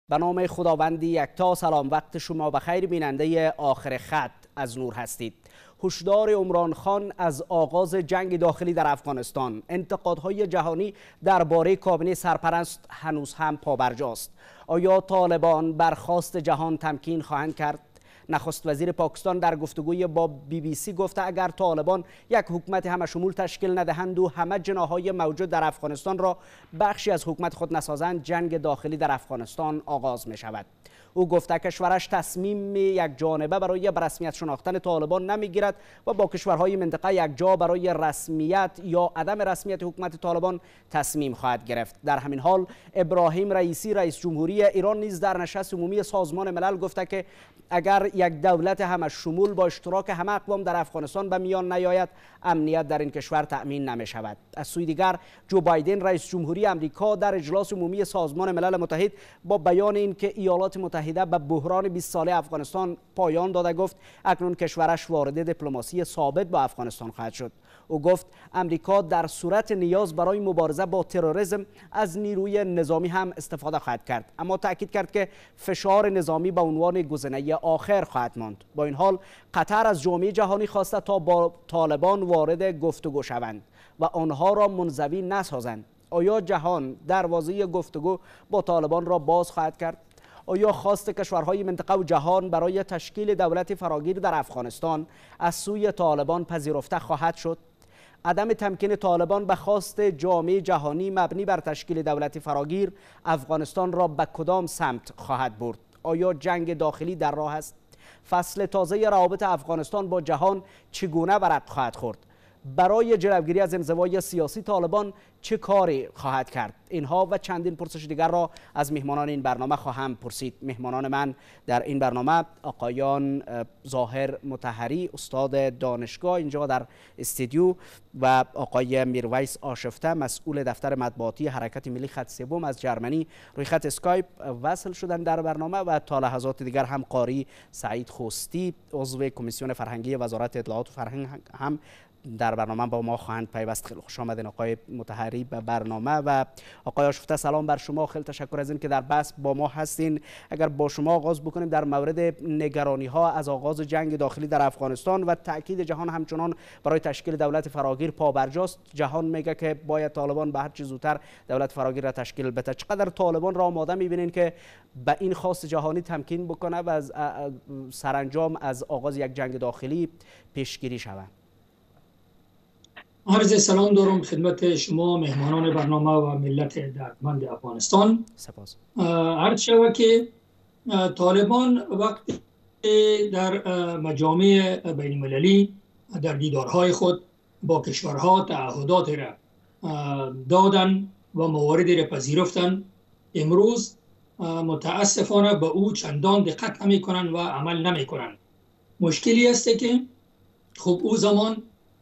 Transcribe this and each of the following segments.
به نام خداوندی یکتا. سلام، وقت شما بخیر. بیننده آخر خط از نور هستید. هشدار عمران خان از آغاز جنگ داخلی در افغانستان. انتقادهای جهانی درباره کابینه سرپرست هنوز هم پابرجاست. آیا طالبان برخاست جهان تمکین خواهند کرد؟ نخست وزیر پاکستان در گفتگوی با BBC گفته اگر طالبان یک حکومت همشمول تشکیل ندهند و همه جناحهای موجود در افغانستان را بخشی از حکومت خود نسازند، جنگ داخلی در افغانستان آغاز می شود. او گفته کشورش تصمیم یک جانبه برای برسمیت شناختن طالبان نمیگیرد و با کشورهای منطقه یک جا برای رسمیت یا عدم رسمیت حکومت طالبان تصمیم خواهد گرفت. در همین حال ابراهیم رئیسی رئیس جمهوری ایران نیز در نشست عمومی سازمان ملل گفته که اگر یک دولت همشمول با اشتراک همه اقوام در افغانستان به میان نیاید، امنیت در این کشور تأمین نمی شود. از سوی دیگر جو بایدن رئیس جمهوری آمریکا در اجلاس عمومی سازمان ملل متحد با بیان اینکه ایالات متحده به بحران 20 ساله افغانستان پایان داده گفت اکنون کشورش وارد دیپلماسی ثابت با افغانستان خواهد شد. او گفت امریکا در صورت نیاز برای مبارزه با تروریسم از نیروی نظامی هم استفاده خواهد کرد، اما تاکید کرد که فشار نظامی به عنوان گزینه آخر خواهد ماند. با این حال قطر از جامعه جهانی خواسته تا با طالبان وارد گفتگو شوند و آنها را منزوی نسازند. آیا جهان دروازه گفتگو با طالبان را باز خواهد کرد؟ آیا خواست کشورهای منطقه و جهان برای تشکیل دولت فراگیر در افغانستان از سوی طالبان پذیرفته خواهد شد؟ عدم تمکین طالبان به خواست جامعه جهانی مبنی بر تشکیل دولت فراگیر افغانستان را به کدام سمت خواهد برد؟ آیا جنگ داخلی در راه است؟ فصل تازه روابط افغانستان با جهان چگونه ورق خواهد خورد؟ برای جلوگیری از انزوای سیاسی طالبان چه کاری خواهد کرد؟ اینها و چندین پرسش دیگر را از مهمانان این برنامه خواهم پرسید. مهمانان من در این برنامه آقایان ظاهر مطهری استاد دانشگاه اینجا در استودیو و آقای میرویس آشفته مسئول دفتر مطبوعاتی حرکت ملی خط سوم از جرمنی روی خط اسکایپ وصل شدن در برنامه و تا لحظات دیگر هم قاری سعید خوستی عضو کمیسیون فرهنگی وزارت اطلاعات و فرهنگ هم در برنامه با ما خواهند پیوست. خیلی خوش آمدین آقای مطهری به برنامه و آقای آشفته. سلام بر شما، خیلی تشکر از این که در بحث با ما هستین. اگر با شما آغاز بکنیم در مورد نگرانی ها از آغاز جنگ داخلی در افغانستان و تاکید جهان همچنان برای تشکیل دولت فراگیر پابرجاست. جهان میگه که باید طالبان به هر چه زودتر دولت فراگیر را تشکیل بده. چقدر طالبان را آماده میبینین که به این خواست جهانی تمکین بکنه و از سرانجام از آغاز یک جنگ داخلی پیشگیری شود؟ عرض سلام دارم خدمت شما مهمانان برنامه و ملت دردمند افغانستان. سپاس. عرض شود که طالبان وقتی در مجامع بین المللی در دیدارهای خود با کشورها تعهدات را دادن و مواردی را پذیرفتن، امروز متاسفانه به او چندان دقت نمی کنند و عمل نمی کنند. مشکلی است که خب او زمان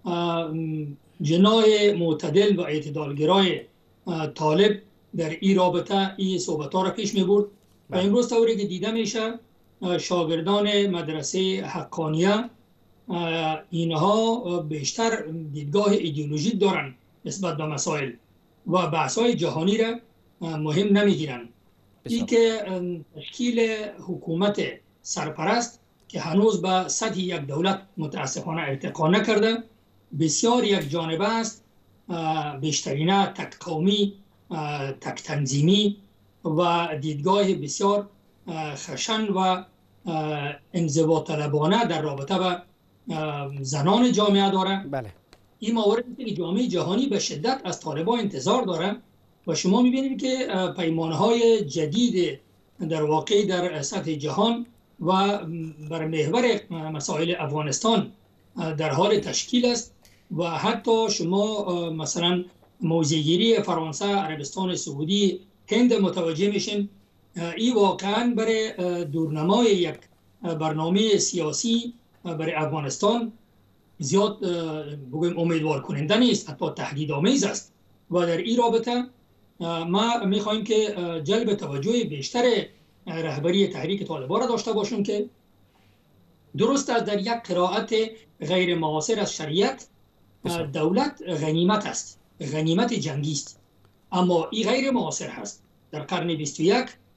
جناح معتدل و اعتدالگرای طالب در این رابطه این صحبت‌ها را پیش می‌برد و امروز طوری که دیده میشه شاگردان مدرسه حقانیه اینها بیشتر دیدگاه ایدئولوژیک دارن نسبت به مسائل و بحث‌های جهانی را مهم نمی‌گیرند. این که تشکیل حکومت سرپرست که هنوز به سطح یک دولت متاسفانه ارتقا نکرده بسیار یک جانبه است، بیشترینه تک قومی، تک تنظیمی و دیدگاه بسیار خشن و انزواطلبانه در رابطه با زنان جامعه داره. بله. این مواردی که جامعه جهانی به شدت از طالبان انتظار داره و شما میبینید که پیمانهای جدید در واقع در سطح جهان و بر محور مسائل افغانستان در حال تشکیل است و حتی شما مثلا موضع‌گیری فرانسه، عربستان سعودی، هند متوجه میشین. این واقعا برای دورنمای یک برنامه سیاسی برای افغانستان زیاد بگویم امیدوار کننده نیست، حتی تهدیدآمیز است و در این رابطه ما میخوایم که جلب توجه بیشتر رهبری تحریک طالبان را داشته باشیم که درست است در یک قرائت غیر معاصر از شریعت دولت غنیمت است، غنیمت جنگی است، اما این غیر معاصر هست. در قرن 21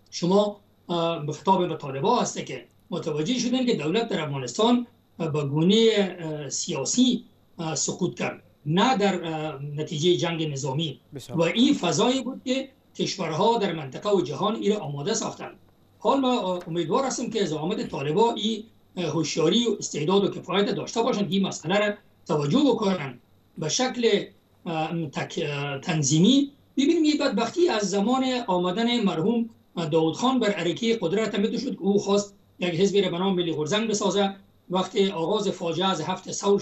شما به خطاب به طالبان هست که متوجه شدن که دولت در افغانستان به گونه سیاسی سقوط کرد، نه در نتیجه جنگ نظامی. و این فضایی بود که کشورها در منطقه و جهان این آماده ساختند. حال ما امیدوار هستیم که زعامت طالبان این هوشیاری و استعداد و کفایت داشته باشند که این مسئله را توجه بکنند به شکل تنظیمی. ببینیم این بدبختی از زمان آمدن مرحوم داود خان بر عریقه قدرت میتو شد که او خواست یک حزبی را به نام ملی غورزنگ بسازه. وقتی آغاز فاجعه از 7 ثور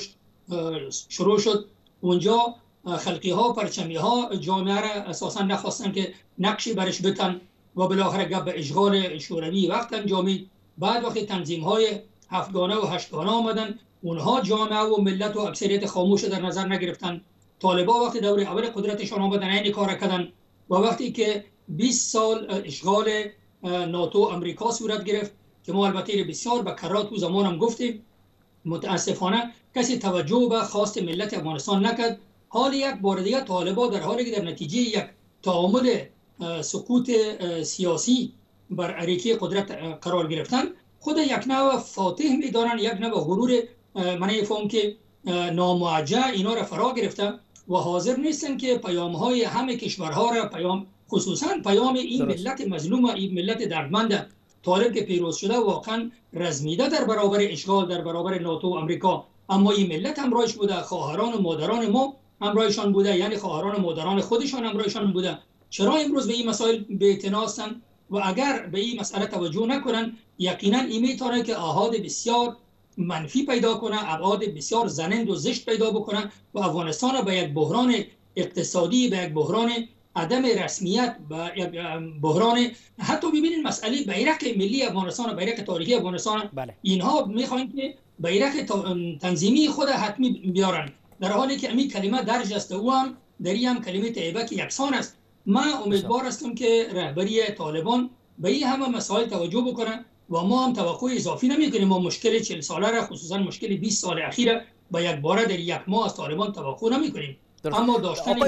شروع شد، اونجا خلقی ها، پرچمی ها جامعه را اساسا نخواستن که نقشی برش بتن و بالاخره گپ به اشغال شوروی وقت انجامید. بعد وقتی تنظیم های هفتگانه و هشتگانه آمدن، اونها جامعه و ملت و اکثریت خاموش در نظر نگرفتن. طالبان وقتی دور اول قدرتشان آمدن این کار کردن و وقتی که 20 سال اشغال ناتو امریکا صورت گرفت که ما البته بسیار به کرات تو زمانم گفتیم، متاسفانه کسی توجه به خواست ملت افغانستان نکرد. حال یک بار دیگه طالبان در حالی که در نتیجه یک تعامل سقوط سیاسی بر عریقه قدرت قرار گرفتن، خود یک نوع فاتح می‌دانند، یک نوع غرور من فهم که ناموجه اینا را فرا گرفته و حاضر نیستن که پیام‌های همه کشورها را خصوصا پیام این ملت مظلوم و این ملت دردمند طالب که پیروز شده واقعا رزمیده در برابر اشغال، در برابر ناتو و امریکا، اما این ملت همراهش بوده، خواهران و مادران ما همراهشان بوده، یعنی خواهران و مادران خودشان همراهشان بوده. چرا امروز به این مسائل بی‌اعتنا هستند؟ و اگر به این مسئله توجه نکنن، یقینا این میتونه که آحاد بسیار منفی پیدا کنه، ابعاد بسیار زننده و زشت پیدا بکنه و افغانستان را به یک بحران اقتصادی، به یک بحران عدم رسمیت، به یک بحران، حتی ببینید مسئله بیرق ملی افغانستان و بیرق تاریخی افغانستان، اینها میخواین که بیرق تنظیمی خود حتمی بیارن، در حالی که این کلمه درج است، او هم در این هم کلمه طیبه که یکسان است. من امیدوار هستم که رهبری طالبان به این همه مسائل توجه بکنه و ما هم توقع اضافی نمی‌کنیم. ما مشکل 40 ساله را، خصوصا مشکل 20 سال اخیر به یک باره در یک ماه از طالبان توقع نمی‌کنیم. اما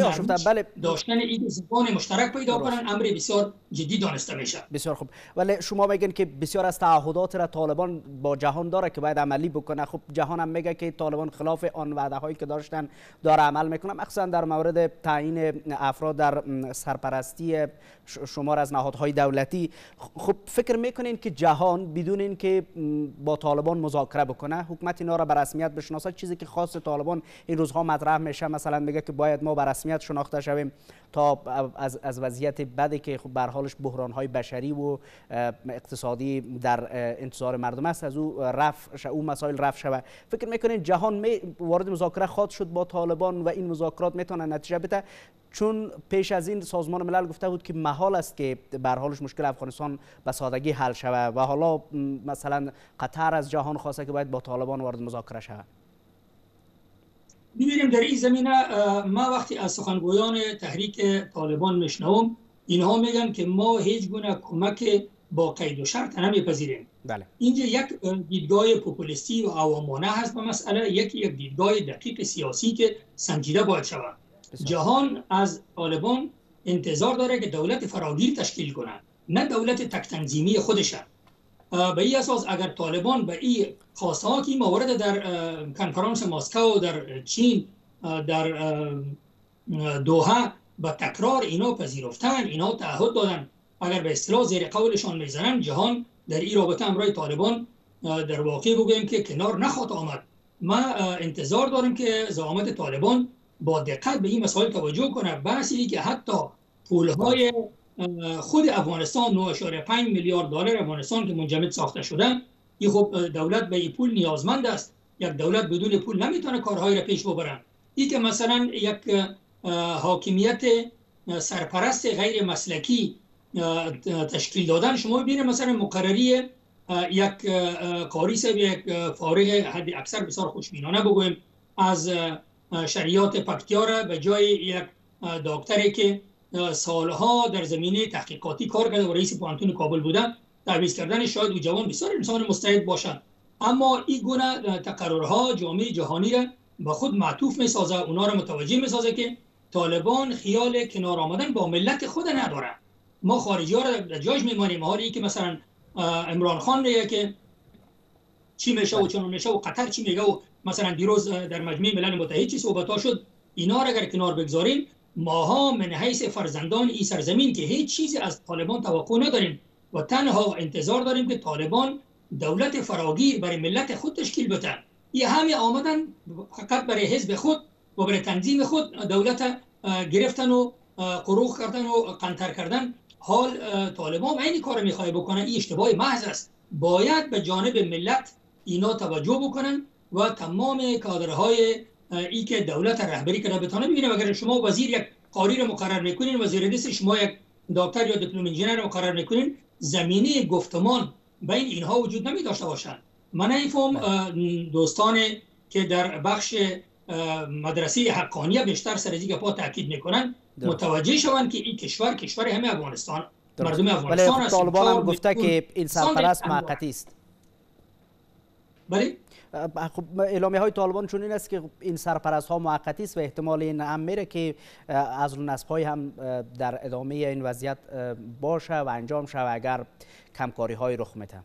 داشتن این زبان مشترک پیدا کنن امر بسیار جدی دانسته میشه. بسیار خوب. ولی شما میگن که بسیار از تعهدات را طالبان با جهان داره که باید عملی بکنه. خب جهان هم میگه که طالبان خلاف آن وعده هایی که داشتن داره عمل میکنه، مخصوصا در مورد تعیین افراد در سرپرستی شمار از نهادهای دولتی. خب فکر میکنین که جهان بدون اینکه با طالبان مذاکره بکنه، حکومت اینا را به رسمیت بشناسه، چیزی که خاص طالبان این روزها مطرح میشه، مثلا میگه که باید ما به رسمیت شناخته شویم تا از وضعیت بدی که خب به هر حالش بحران‌های بشری و اقتصادی در انتظار مردم است از او مسائل رفع شود. فکر میکنین جهان وارد مذاکره خواهد شد با طالبان و این مذاکرات میتونه نتیجه بده؟ چون پیش از این سازمان ملل گفته بود که محال است که به هر حالش مشکل افغانستان به سادگی حل شود و حالا مثلا قطر از جهان خواسته که باید با طالبان وارد مذاکره شود. می‌بینیم در این زمینه ما وقتی از سخنگویان تحریک طالبان میشنوم، اینها میگن که ما هیچ گونه کمک با قید و شرط نمیپذیریم. بله. اینجا یک دیدگاه پوپولیستی و عوامانه هست به مسئله، یک دیدگاه دقیق سیاسی که سنجیده باید شود. جهان از طالبان انتظار داره که دولت فراگیر تشکیل کنه، نه دولت تک تنظیمی خودشه. به این اساس اگر طالبان به این خواسته ها که این موارد در کنفرانس مسکو در چین در دوحه به تکرار اینا پذیرفتن، اینا تعهد دادن، اگر به اصطلاح زیر قولشان میزنن، جهان در این رابطه همراه طالبان در واقع بگویم که کنار نخواهد آمد. ما انتظار داریم که زعامت طالبان با دقت به این مسائل توجه کنه. بحثی که حتی پولهای خود افغانستان 9.5 میلیارد دلار افغانستان که منجمد ساخته شده، این خب دولت به این پول نیازمند است. یک دولت بدون پول نمیتونه کارهای را پیش ببره. این که مثلا یک حاکمیت سرپرست غیر مسلکی تشکیل دادن، شما ببینید مثلا مقرری یک قاری صاحب، یک فارغ حد اکثر بسیار خوشبینانه بگویم از شریعت پکتیا را به جای یک دکتری که سالها در زمینه تحقیقاتی کار کرده و رئیس پوهنتون کابل بوده تعویض کردن، شاید او جوان بسیار انسان مستعد باشد. اما این گونه تقررها جامعه جهانی را به خود معطوف میسازه، اونا را متوجه میسازه که طالبان خیال کنار آمدن با ملت خود نداره. ما خارجی ها را در جاش میمانیم، حالی که مثلا عمران خان میگه که چی میشه و چون میشه و قطر چی میگه و مثلا دیروز در مجمع ملل متحد چی صحبت شد، اینا را اگر کنار بگذاریم، ماها من حیث فرزندان این سرزمین که هیچ چیزی از طالبان توقع نداریم و تنها انتظار داریم که طالبان دولت فراگیر برای ملت خود تشکیل بده. این همه آمدن فقط برای حزب خود و برای تنظیم خود دولت گرفتن و قروخ کردن و قنطر کردن. حال طالبان این کار میخواد بکنه، این اشتباه محض است. باید به جانب ملت اینا توجه بکنن و تمام کادرهای ای که دولت رهبری کرده بتونه ببینه. اگر شما وزیر یک قاری رو مقرر میکنین، وزیر دست شما یک دکتر یا دیپلم انجینر رو مقرر میکنین، زمینه گفتمان بین اینها وجود نمی داشته باشند. من نمیفهم دوستان که در بخش مدرسه حقانیه بیشتر سر از این گپا تاکید میکنن متوجه شوند که این کشور همه افغانستان، مردم افغانستان است. طالبان هم گفته که این سرپرست موقتی است. بله، خب اعلامیه های طالبان چون این است که این سرپرست ها موقتی است و احتمال این هم میره که از نصب های هم در ادامه این وضعیت باشه و انجام شه اگر کمکاری های رخ میده.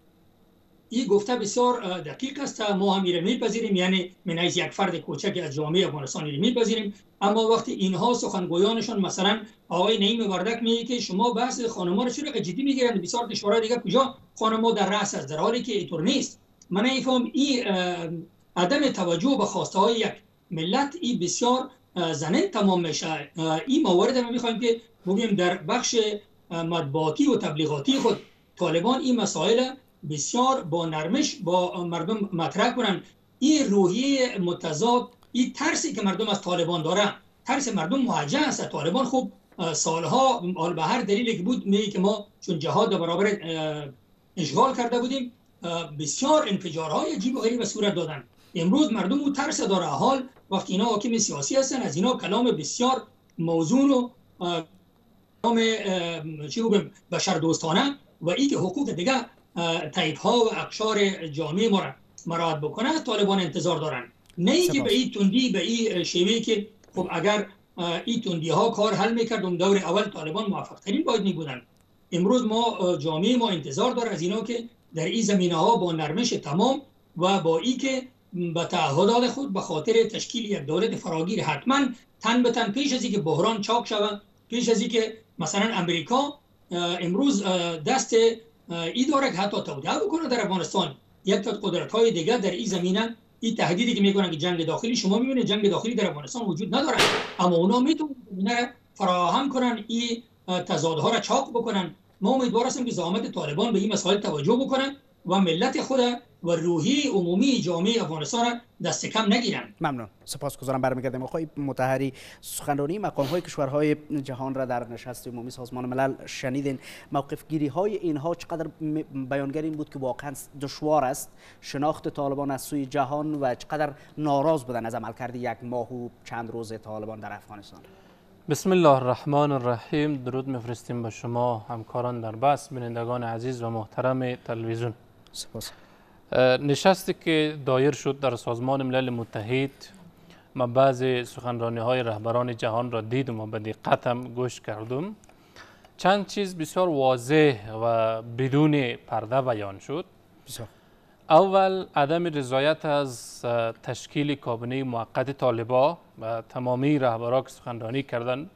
این گفته بسیار دقیق است. ما هم ایره میپذیریم، یعنی من از یک فرد کوچک از جامعه افغانستان ایره میپذیریم. اما وقتی اینها سخنگویانشون مثلا آقای نعیم وردک میگه که شما بحث خانم‌ها رو چرا جدی میگیرند، بسیار کشورهای دیگه کجا خانم‌ها در رأس است، در حالی که اینطور نیست. من نمیفهم این عدم توجه به خواسته های یک ملت این بسیار زننده تمام میشه. این موارد ما میخوایم که بگیم در بخش مطبوعاتی و تبلیغاتی خود طالبان این مسائل بسیار با نرمش با مردم مطرح کنن. این روحیه متضاد، این ترسی که مردم از طالبان داره، ترس مردم موجه است. طالبان خوب سالها به هر دلیلی که بود میگه که ما چون جهاد برابر اشغال کرده بودیم بسیار انفجارهای عجیب و غریب صورت دادن. امروز مردم او ترس داره. حال وقتی اینا حاکم سیاسی هستن از اینا کلام بسیار موزون و کلام بشر دوستانه و این که حقوق دیگه طیف ها و اقشار جامعه ما را مراعات بکنه از طالبان انتظار دارن. نه اینکه به این تندی به این شیوه که خب اگر این تندی ها کار حل میکرد اون دور اول طالبان موفق ترین باید میبودن. امروز ما جامعه ما انتظار داره از اینا که در این زمینه ها با نرمش تمام و با این که به تعهدات خود به خاطر تشکیل یک دولت فراگیر حتما تن به تن پیش از اینکه بحران چاک شود، پیش از اینکه مثلا امریکا امروز دست ای داره که حتی توطئه بکنه در افغانستان، یک تا قدرت های دیگر در این زمینه این تهدیدی که میکنن که جنگ داخلی، شما میبینید جنگ داخلی در افغانستان وجود نداره اما اونا میتونن فراهم کنن این تضادها را چاق بکنن. ما امیدوار هستیم که زعامت طالبان به این مسائل توجه بکنن و ملت خود و روحی عمومی جامعه افغانستان دست کم نگیرن. ممنون، سپاسگزارم. برمیگردیم آقای مطهری. سخنرانی مقام‌های کشورهای جهان را در نشست عمومی سازمان ملل شنیدین. موقف گیری های اینها چقدر بیانگر این بود که واقعا دشوار است شناخت طالبان از سوی جهان و چقدر ناراض بودن از عملکرد یک ماه و چند روز طالبان در افغانستان. بسم الله الرحمن الرحیم. درود میفرستیم به شما همکاران در بحث، بینندگان عزیز و محترم تلویزیون. سپاس. نشستی که دایر شد در سازمان ملل متحد، ما بعضی سخنرانی های رهبران جهان را دیدم و به دقت هم گوش کردم. چند چیز بسیار واضح و بدون پرده بیان شد. بسیار. اول عدم رضایت از تشکیل کابینه موقت طالبان و تمامی رهبران که سخنرانی کردند،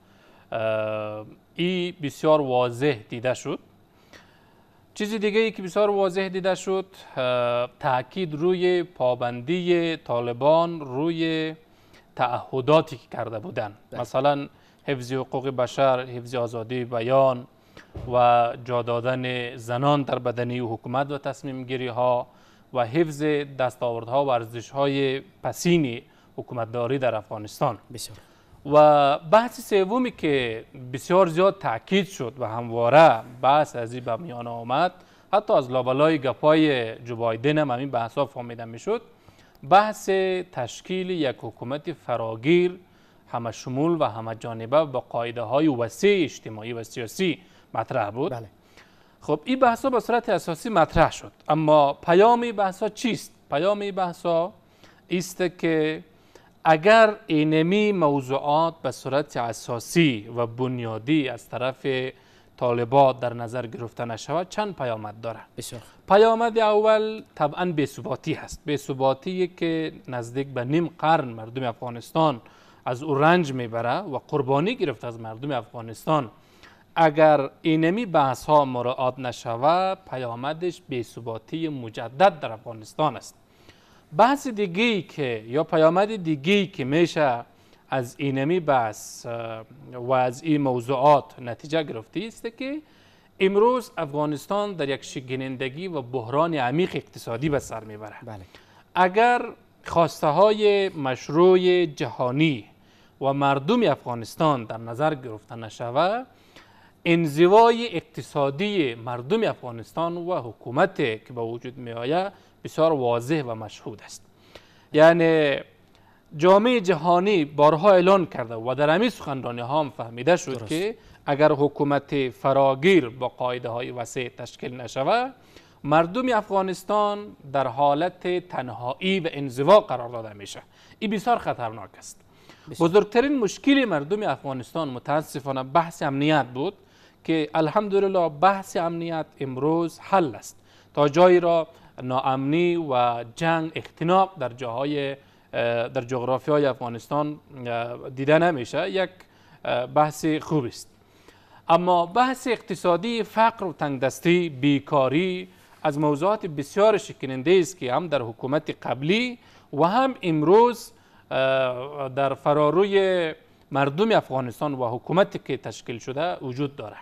این بسیار واضح دیده شد. چیزی دیگه ای که بسیار واضح دیده شد، تاکید روی پابندی طالبان روی تعهداتی که کرده بودند، مثلا حفظ حقوق بشر، حفظ آزادی بیان و جا دادن زنان در بدنی حکومت و تصمیم گیری ها و حفظ دستاوردها و ارزش‌های پسین حکومتداری در افغانستان. بسیار. و بحث سومی که بسیار زیاد تاکید شد و همواره بحث از این به میان آمد، حتی از لابلای گپای جو بایدن هم این بحثا فهمیده میشد، بحث تشکیل یک حکومت فراگیر همه شمول و همه جانبه با قاعده های وسیع اجتماعی و سیاسی مطرح بود. بله. خب این بحثا به صورت اساسی مطرح شد، اما پیام بحثا چیست؟ پیام بحثا است که اگر اینمی موضوعات به صورت اساسی و بنیادی از طرف طالبان در نظر گرفته نشود چند پیامد داره. بسیار. پیامد اول طبعا بی‌ثباتی هست. بی‌ثباتی که نزدیک به نیم قرن مردم افغانستان از او رنج میبره و قربانی گرفته از مردم افغانستان. اگر اینمی بحث ها مراعات نشود پیامدش بی‌ثباتی مجدد در افغانستان است. بحث دیگه‌ای که یا پیامد دیگه‌ای که میشه از اینمی بحث و از این موضوعات نتیجه گرفته است که امروز افغانستان در یک شکنندگی و بحران عمیق اقتصادی به سر میبره. بله. اگر خواسته های مشروع جهانی و مردم افغانستان در نظر گرفته نشود، انزوای اقتصادی مردم افغانستان و حکومت که به وجود می آید بسیار واضح و مشهود است. یعنی جامعه جهانی بارها اعلان کرده و در همین سخنرانی ها هم فهمیده شد درست. که اگر حکومت فراگیر با قاعده های وسیع تشکیل نشود، مردم افغانستان در حالت تنهایی و انزوا قرار داده میشه. این بسیار خطرناک است. بزرگترین مشکل مردم افغانستان متاسفانه بحث امنیت بود که الحمدلله بحث امنیت امروز حل است. تا جایی را ناامنی و جنگ اختناق در جاهای در جغرافیای افغانستان دیده نمیشه، یک بحث خوب است. اما بحث اقتصادی، فقر و تنگدستی، بیکاری از موضوعات بسیار شکننده است که هم در حکومت قبلی و هم امروز در فراروی مردم افغانستان و حکومتی که تشکیل شده وجود داره.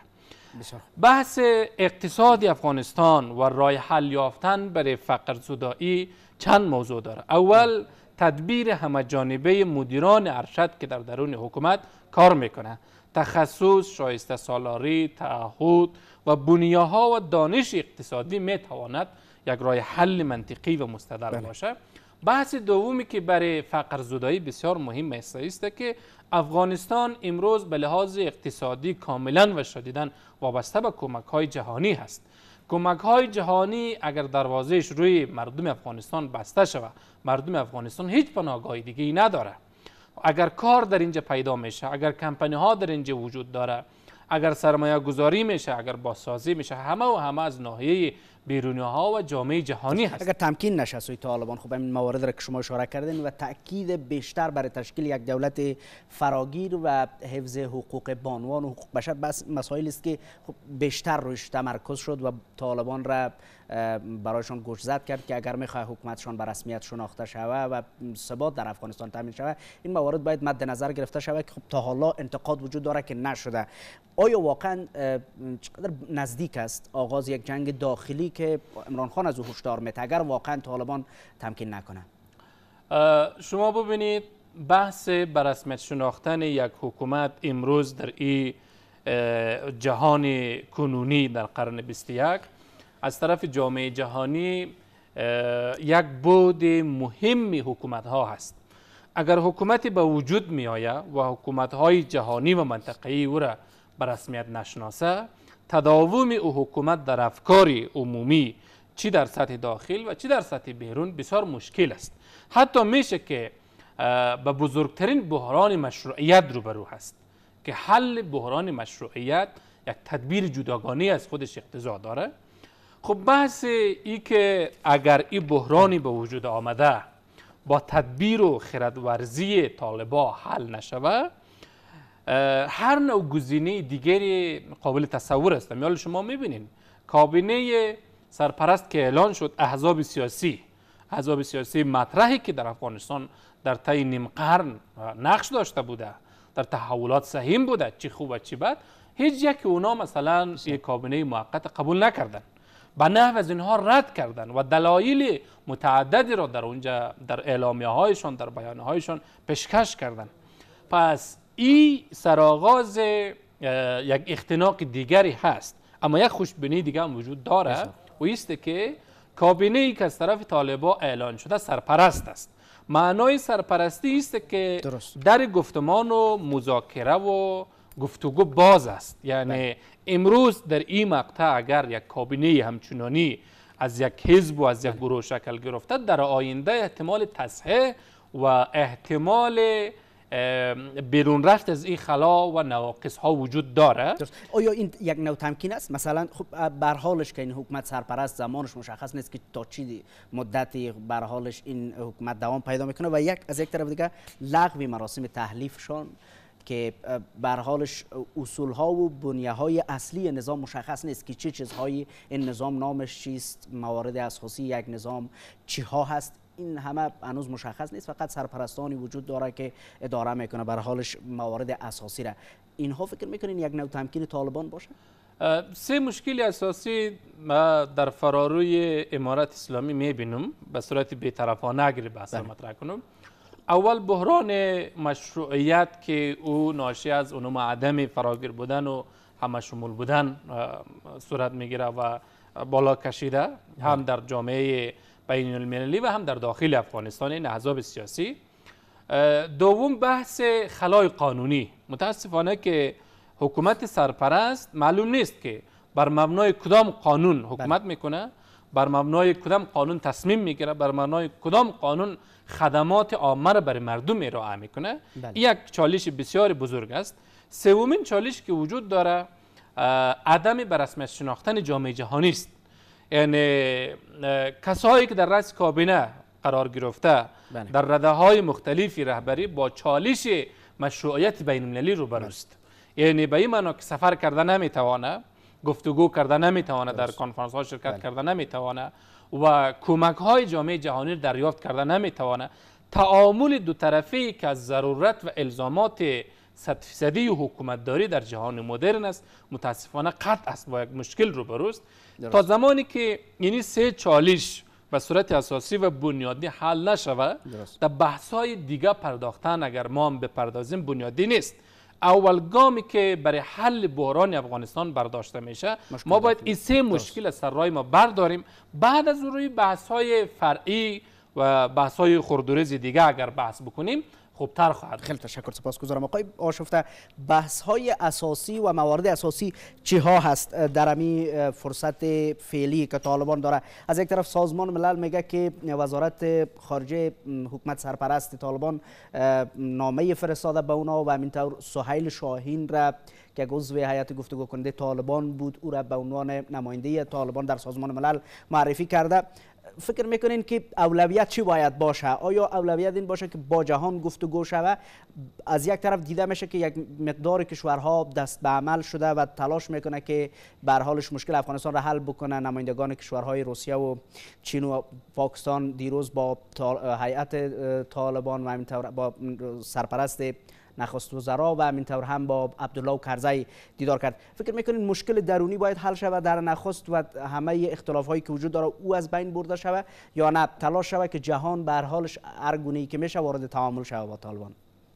بحث اقتصاد افغانستان و راه حل یافتن برای فقر زدایی چند موضوع داره. اول تدبیر همه‌جانبه مدیران ارشد که در درون حکومت کار میکنه، تخصص، شایسته سالاری، تعهد و بنیاها و دانش اقتصادی میتواند یک راه حل منطقی و مستدل باشه. بحث دومی که برای فقر زدایی بسیار مهم است که افغانستان امروز به لحاظ اقتصادی کاملا و شدیداً وابسته به کمک های جهانی هست. کمک های جهانی اگر دروازهش روی مردم افغانستان بسته شود، مردم افغانستان هیچ پناهگاه دیگه‌ای نداره. اگر کار در اینجا پیدا میشه، اگر کمپانی ها در اینجا وجود داره، اگر سرمایه گذاری میشه، اگر بازسازی میشه، همه از ناحیه بیرونی ها و جامعه جهانی هست. اگر تمکین نشه سوی طالبان، خب این موارد را که شما اشاره کردین و تاکید بیشتر برای تشکیل یک دولت فراگیر و حفظ حقوق بانوان و حقوق بشر، بس مسائلی است که خب بیشتر روش تمرکز شد و طالبان را برایشان گوش زد کرد که اگر میخواه حکومتشان به رسمیت شناخته شود و ثبات در افغانستان تامین شود، این موارد باید مد نظر گرفته شود که خب تا حالا انتقاد وجود داره که نشده. آیا واقعا چقدر نزدیک است آغاز یک جنگ داخلی که عمران خان از او هشدار میده اگر واقعا طالبان تمکین نکنه؟ شما ببینید بحث به رسمیت شناختن یک حکومت امروز در این جهان کنونی در قرن 21 از طرف جامعه جهانی یک بود مهم حکومت ها هست. اگر حکومتی به وجود می آید و حکومت های جهانی و منطقه‌ای او را به رسمیت نشناسه، تداوم او حکومت در افکار عمومی چی در سطح داخل و چی در سطح بیرون بسیار مشکل است. حتی میشه که به بزرگترین بحران مشروعیت روبرو هست که حل بحران مشروعیت یک تدبیر جداگانه از خودش اقتضا داره. خب بحث ای که اگر این بحرانی به وجود آمده با تدبیر و خردورزی طالبان حل نشود، هر نوع گزینه دیگری قابل تصور است. مثلا شما میبینید کابینه سرپرست که اعلان شد، احزاب سیاسی مطرحی که در افغانستان در طی نیم قرن نقش داشته بوده، در تحولات سهیم بوده، چی خوب و چی بد، هیچ یک اونا مثلا یک کابینه موقت قبول نکردن، به نحو از اینها رد کردن و دلایل متعددی را در اونجا در اعلامیه هایشان، در بیانیه هایشان پیشکش کردن. پس این سرآغاز یک اختناق دیگری هست. اما یک خوشبینی دیگه هم وجود داره و است که کابینه ای که از طرف طالبان اعلان شده سرپرست است. معنای سرپرستی است که در گفتمان و مذاکره و گفتگو باز است. یعنی امروز در این مقطع اگر یک کابینه همچنانی از یک حزب و از یک گروه شکل گرفته، در آینده احتمال تصحیح و احتمال بیرون رفت از این خلا و نواقص ها وجود داره. آیا این یک نوع تمکین است؟ مثلا خب بر حالش که این حکومت سرپرست زمانش مشخص نیست که تا چی مدتی بر حالش این حکومت دوام پیدا میکنه و از یک طرف دیگه لغو مراسم تحلیفشان که بر حالش اصول ها و بنیه های اصلی نظام مشخص نیست که چه چیزهایی این نظام نامش چیست، موارد اساسی یک نظام چی ها هست، این همه هنوز مشخص نیست. فقط سرپرستانی وجود داره که اداره میکنه بر حالش موارد اساسی را. اینها فکر میکنین یک نوع تمکین طالبان باشه؟ سه مشکل اساسی ما در فراروی امارت اسلامی میبینم به صورت بی‌طرفانه اگر بحث مطرح کنم. اول بحران مشروعیت که او ناشی از اونم عدم فراگیر بودن و همه شمول بودن صورت میگیره و بالا کشیده هم در جامعه بین المللی و هم در داخل افغانستان این احزاب سیاسی. دوم بحث خلای قانونی. متاسفانه که حکومت سرپرست معلوم نیست که بر مبنای کدام قانون حکومت میکنه، بر مبنای کدام قانون تصمیم میگیره، بر مبنای کدام قانون خدمات عامه را برای مردم ارائه میکنه. یک چالش بسیار بزرگ است. سومین چالش که وجود داره عدم به رسمیت شناختن جامعه جهانی است. یعنی کسایی که در رأس کابینه قرار گرفته در رده‌های مختلفی رهبری با چالش مشروعیت بین المللی روبروست. یعنی به این معنا که سفر کرده نمیتوانه، گفتگو کرده نمیتوانه، در کنفرانس ها شرکت کرده نمیتوانه و کمک های جامعه جهانی دریافت کرده نمیتوانه. تعامل دو طرفی که از ضرورت و الزامات 100% حکومتداری در جهان مدرن است متاسفانه قطع است، با یک مشکل روبروست. تا زمانی که این سه چالش به صورت اساسی و بنیادی حل نشود، در بحث های دیگه پرداختن اگر ما هم بپردازیم بنیادی نیست. اول گامی که برای حل بحران افغانستان برداشته میشه، ما باید این سه مشکل از سر راه ما برداریم. بعد از روی بحث های فرعی و بحث های خردوریز دیگه اگر بحث بکنیم خوبتر خواهد. خیلی تشکر، سپاسگزارم آقای آشفته. بحث های اساسی و موارد اساسی چی ها هست در امی فرصت فعلی که طالبان داره؟ از یک طرف سازمان ملل میگه که وزارت خارجه حکومت سرپرست طالبان نامه فرستاده به اونا و همینطور سهیل شاهین را که عضو هیئت گفتگو کننده طالبان بود او را به عنوان نماینده طالبان در سازمان ملل معرفی کرده. فکر میکنین که اولویت چی باید باشه؟ آیا اولویت این باشه که با جهان گفتگو شود؟ از یک طرف دیده میشه که یک مقدار کشورها دست به عمل شده و تلاش میکنه که به هر حالش مشکل افغانستان را حل بکنه. نمایندگان کشورهای روسیه و چین و پاکستان دیروز با هیئت طالبان و همینطور با سرپرست نخست وزرا و همینطور هم با عبدالله کرزی دیدار کرد. فکر میکنین مشکل درونی باید حل شود در نخست و همه اختلاف هایی که وجود داره او از بین برده شود، یا نه تلاش شود که جهان به هر حالش هر گونه‌ای که میشه وارد تعامل شود با طالبان؟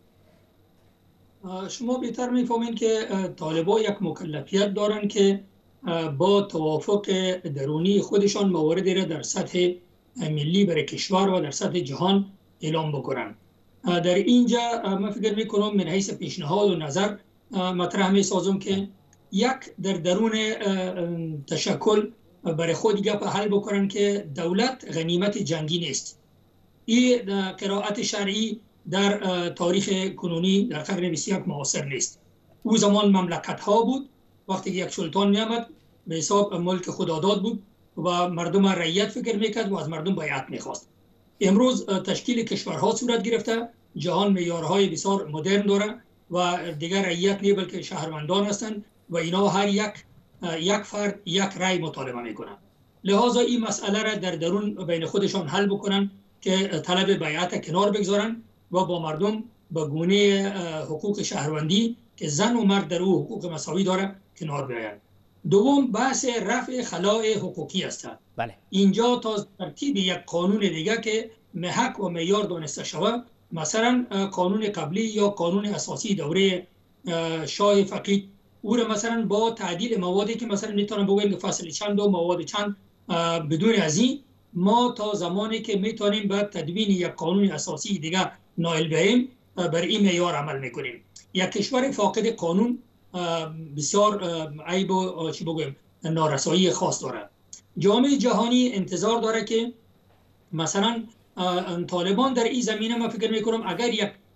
شما بهتر میفهمین که طالبان یک مکلفیت دارن که با توافق درونی خودشان مواردی را در سطح ملی برای کشور و در سطح جهان اعلام بکنن. در اینجا من فکر میکنم من حیث پیشنهاد و نظر مطرح میسازم که یک در درون تشکل برای خود گپ حل بکنن که دولت غنیمت جنگی نیست. این قرائت شرعی در تاریخ کنونی در قرن 21 معاصر نیست. او زمان مملکت ها بود، وقتی یک سلطان میامد به حساب ملک خداداد بود و مردم رعیت فکر میکرد و از مردم بیعت میخواست. امروز تشکیل کشورها صورت گرفته، جهان معیارهای بسیار مدرن داره و دیگر رعیت نیست بلکه شهروندان هستند و اینا هر یک فرد یک رأی مطالبه میکنن. لذا این مسئله را در درون بین خودشان حل بکنن که طلب بیعت کنار بگذارن و با مردم به گونه حقوق شهروندی که زن و مرد در او حقوق مساوی داره کنار بیاین. دوم بحث رفع خلاء حقوقی است. بله. اینجا تا ترتیب یک قانون دیگه که محک و معیار دانسته شود، مثلا قانون قبلی یا قانون اساسی دوره شاه فقید، او را مثلا با تعدیل موادی که مثلا میتونم بگویم که فصل چند و مواد چند، بدون از این ما تا زمانی که میتونیم به تدوین یک قانون اساسی دیگه نائل بهیم بر این معیار عمل میکنیم. یک کشور فاقد قانون بسیار عیب و چی بگویم نارسایی خاص داره. جامعه جهانی انتظار داره که مثلا طالبان در این زمینه ما فکر میکنم اگر یک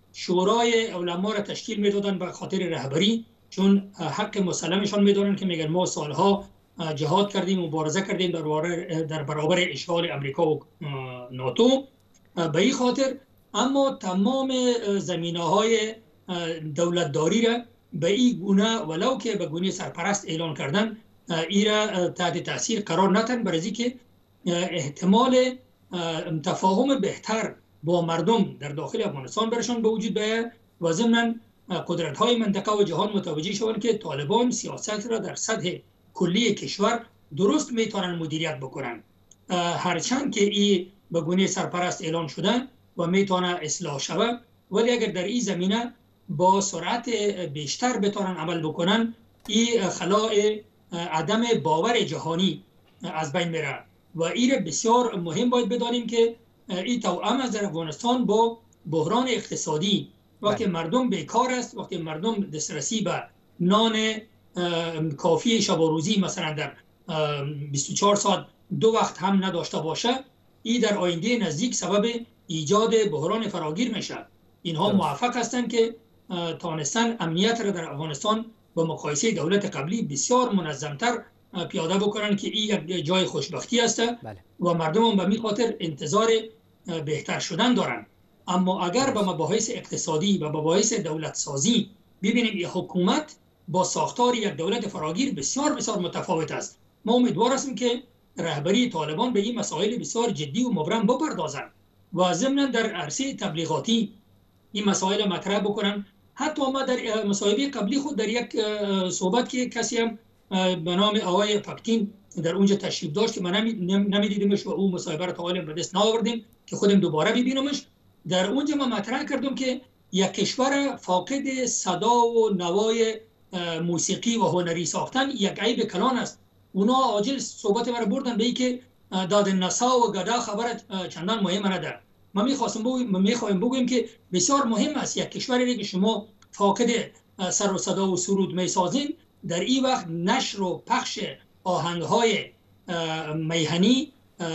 شورای علما را تشکیل میدادن به خاطر رهبری، چون حق مسلمشان میدونن که میگن ما سالها جهاد کردیم، مبارزه کردیم در برابر اشغال امریکا و ناتو به این خاطر. اما تمام زمینه‌های دولتداری را به این گونه ولو که به گونه سرپرست اعلان کردن، این را تحت تاثیر قرار ندادن، برای که احتمال تفاهم بهتر با مردم در داخل افغانستان برشان به وجود بیاید و ضمناً قدرت‌های منطقه و جهان متوجه شوند که طالبان سیاست را در سطح کلی کشور درست میتونن مدیریت بکنن، هرچند که این به گونه سرپرست اعلان شدن و میتونه اصلاح شود، ولی اگر در این زمینه با سرعت بیشتر بتونن عمل بکنن، این خلای عدم باور جهانی از بین میره و این بسیار مهم باید بدانیم که این توأم از در افغانستان با بحران اقتصادی، وقتی مردم بیکار است، وقتی مردم دسترسی به نان کافی شب و روزی مثلا در 24 ساعت 2 وقت هم نداشته باشه، این در آینده نزدیک سبب ایجاد بحران فراگیر میشه. اینها موفق هستند که تانستن امنیت را در افغانستان با مقایسه دولت قبلی بسیار منظمتر پیاده بکنن که این یک جای خوشبختی است و مردم هم به می خاطر انتظار بهتر شدن دارن. اما اگر به مباحث اقتصادی و مباحث دولت سازی ببینیم، این حکومت با ساختار یک دولت فراگیر بسیار بسیار متفاوت است. ما امیدوار هستیم که رهبری طالبان به این مسائل بسیار جدی و مبرم بپردازند و ضمناً در عرصه تبلیغاتی این مسائل مطرح بکنن. حتی ما در مصاحبه قبلی خود در یک صحبت که کسی هم به نام آقای پاکتین در اونجا تشریف داشت که من نمیدیدمش و اون مصاحبه را تا حالا به دست نآوردیم که خودم دوباره ببینمش، در اونجا ما مطرح کردم که یک کشور فاقد صدا و نوای موسیقی و هنری ساختن یک عیب کلان است. اونا عاجل صحبت مرا بردن به این که داد نسا و گدا خبر چندان مهم نداره. ما میخوایم بگویم که بسیار مهم است یک کشوری که شما فاقد سر و صدا و سرود میسازین، در این وقت نشر و پخش آهنگ‌های میهنی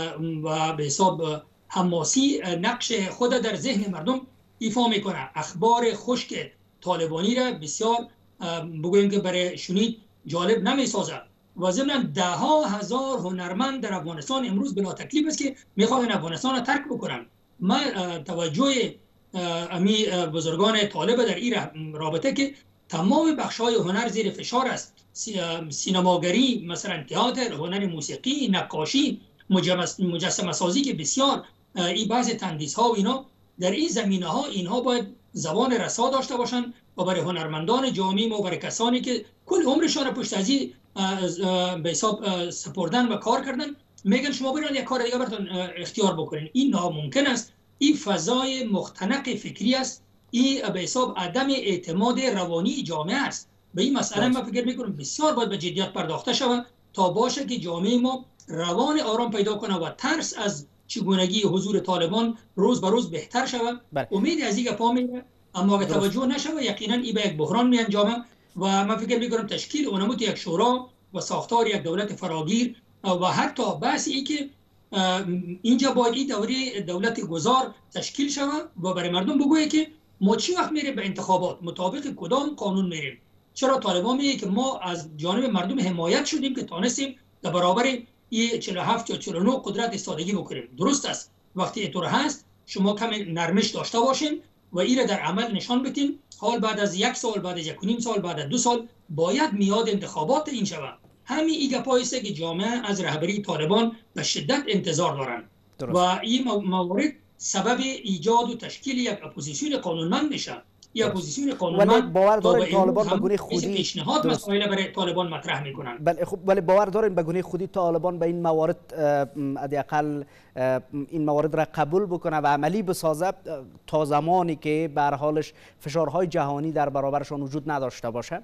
و به حساب حماسی نقش خود در ذهن مردم ایفا میکنه. اخبار خشک طالبانی را بسیار بگویم که برای شنید جالب نمیسازه و ضمن ده ها هزار هنرمند در افغانستان امروز بلا تکلیف است که میخواهند افغانستان را ترک بکنن. ما توجه امی بزرگان طالب در این رابطه که تمام بخش‌های هنر زیر فشار است، سینماگری مثلا تئاتر، هنر موسیقی، نقاشی، مجسمه سازی که بسیار این بعض تندیس‌ها و اینا در این زمینه‌ها اینها باید زبان رسا داشته باشند و برای هنرمندان جامعه و برای کسانی که کل عمرشان پشت از این به حساب سپردن و کار کردن میگن شما برید یک کار دیگه براتون اختیار بکنین. این ناممکن است. این فضای مختنق فکری است. این به حساب عدم اعتماد روانی جامعه است. به این مسئله من فکر میکنم بسیار باید به جدیت پرداخته شود تا باشه که جامعه ما روان آرام پیدا کنه و ترس از چگونگی حضور طالبان روز به روز بهتر شود. امید از این گپا میره، اما اگه توجه نشود یقینا این به یک بحران میانجامه و من فکر میکنم تشکیل اونموت یک شورا و ساختار یک دولت فراگیر و حتی بحث ای که اینجا باید این دوره دولت گذار تشکیل شود و برای مردم بگوید که ما چی وقت میریم به انتخابات، مطابق کدام قانون میریم. چرا طالبان میگه که ما از جانب مردم حمایت شدیم که تانستیم در برابر این 47 یا 49 قدرت ایستادگی بکنیم. درست است. وقتی اینطور هست شما کم نرمش داشته باشین و این را در عمل نشان بدین. حال بعد از 1 سال، بعد از 1.5 سال، بعد از 2 سال باید میاد انتخابات این شود. همین این گپایی است که جامعه از رهبری طالبان به شدت انتظار دارند و این موارد سبب ایجاد و تشکیل یک اپوزیسیون قانونمند میشه. یا اپوزیسیون قانونمند ولی باور دارین طالبان به گونه خودی پیشنهاد مسائل برای طالبان مطرح میکنن. بله خب، ولی باور دارین به گونه خودی طالبان به این موارد حداقل این موارد را قبول بکنه و عملی بسازه تا زمانی که به هر حالش فشارهای جهانی در برابرشان وجود نداشته باشه؟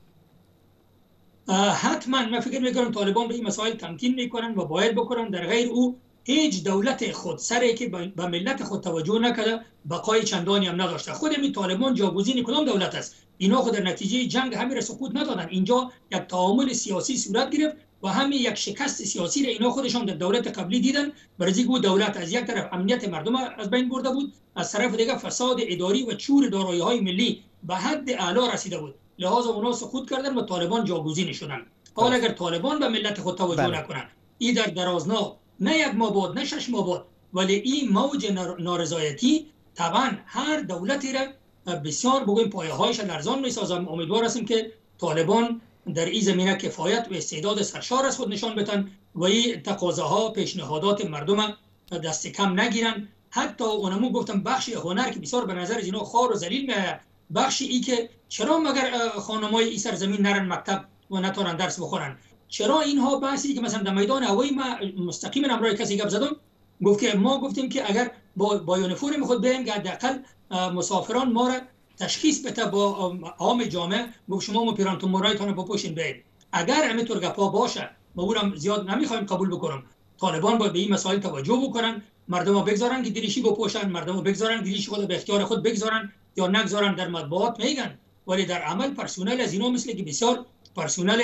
حتما من فکر میکنم طالبان به این مسائل تمکین میکنن و باید بکنن. در غیر او هیچ دولت خودسری که به ملت خود توجه نکرده بقای چندانی هم نداشته. خود این طالبان جاگزین کدام دولت است؟ اینا خود در نتیجه جنگ همین را سقوط ندادن. اینجا یک تعامل سیاسی صورت گرفت و همین یک شکست سیاسی را اینا خودشان در دولت قبلی دیدن. برای اینکه دولت از یک طرف امنیت مردم از بین برده بود، از طرف دیگه فساد اداری و چور دارایی‌های ملی به حد اعلا رسیده بود، لحاظا اونا سقوط کردن و طالبان جاگزین شدن. حالا اگر طالبان به ملت خود توجه نکنن، این در درازنا نه یک ماه بعد نه 6 ماه بعد، ولی این موج نارضایتی طبعا هر دولتی را بسیار بگویم پایه‌هایش لرزان می‌سازم. امیدوار هستیم که طالبان در این زمینه کفایت و استعداد سرشار از خود نشان بدن و این تقاضاها پیشنهادات مردم دست کم نگیرن. حتی اونمو گفتم بخشی هنر که بسیار به نظر از اینا خوار و ذلیل میاد، بخشی ای که چرا مگر خانمای این سرزمین نرن مکتب و نتونن درس بخونن؟ چرا اینها بحثی که مثلا در میدان هوایی ما مستقیما امروز کسی گپ زدم گفت که ما گفتیم که اگر با یونیفرم خود بریم که حداقل مسافران ما را تشخیص بده با عام جامعه، گفت شما مو پیرانتو مرایتون بپوشین برید. اگر همینطور گپا باشه ما اونم زیاد نمیخوایم قبول بکنم. طالبان باید به این مسائل توجه بکنن، مردم ها بگذارن که دریشی بپوشن، مردم ها بگذارن دریشی خود به اختیار خود بگذارن یا نگذارن. در مطبوعات میگن، ولی در عمل پرسونل از اینا مثل که بسیار پرسونل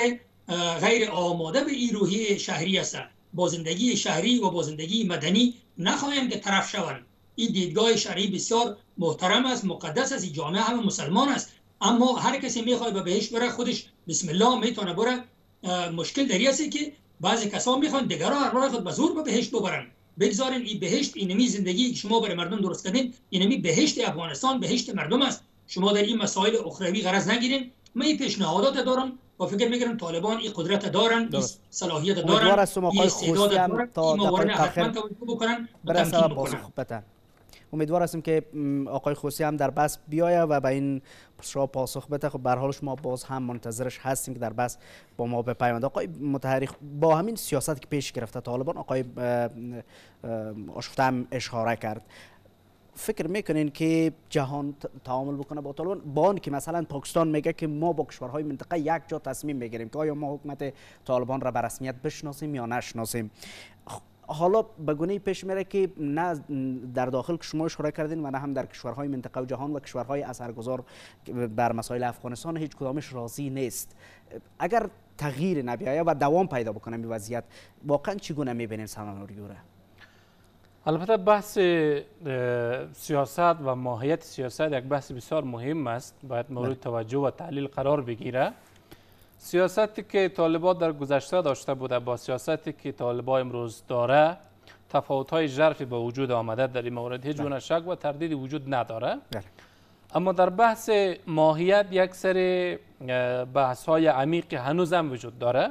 غیر آماده به این روحیه شهری است. با زندگی شهری و با زندگی مدنی نخواهیم که طرف شوند. این دیدگاه شرعی بسیار محترم است، مقدس است، این جامعه همه مسلمان است، اما هر کسی میخواد به بهشت بره خودش بسم الله میتونه بره. مشکل در این است که بعضی کسا میخوان دیگرها هر راه خود به زور به بهشت ببرن. بگذارین این بهشت، اینمی زندگی که شما برای مردم درست کردین، اینمی بهشت افغانستان، بهشت مردم است. شما در این مسائل اخروی غرض نگیرین. من این پیشنهادات دارم و فکر می‌کنم طالبان این قدرت دارن، این صلاحیت دارن، این استعداد دارن، این موارد حتما توجه بکنن و تمکین بکنن. امیدوار هستیم که آقای خوسی هم در بحث بیایه و به این شما پاسخ بده. خب به هر حال شما باز هم منتظرش هستیم که در بحث با ما بپیونده. آقای مطهری، با همین سیاست که پیش گرفته طالبان، آقای آشفته هم اشاره کرد، فکر میکنین که جهان تعامل بکنه با طالبان؟ با آن که مثلا پاکستان میگه که ما با کشورهای منطقه یک جا تصمیم میگیریم که آیا ما حکومت طالبان را به رسمیت بشناسیم یا نشناسیم. حالا به گونه‌ای پیش میره که نه در داخل که شما اشاره کردین و نه هم در کشورهای منطقه و جهان و کشورهای اثرگذار بر مسائل افغانستان هیچ کدامش راضی نیست. اگر تغییر نبیاید و دوام پیدا بکنه این وضعیت، واقعا چگونه میبینین سناریو را؟ البته بحث سیاست و ماهیت سیاست یک بحث بسیار مهم است، باید مورد توجه و تحلیل قرار بگیره. سیاستی که طالبان در گذشته داشته بوده با سیاستی که طالبان امروز داره تفاوت‌های ژرفی به وجود آمده. در این مورد هیچ گونه شک و تردیدی وجود نداره. اما در بحث ماهیت یک سری بحث‌های عمیق هنوز هم وجود داره.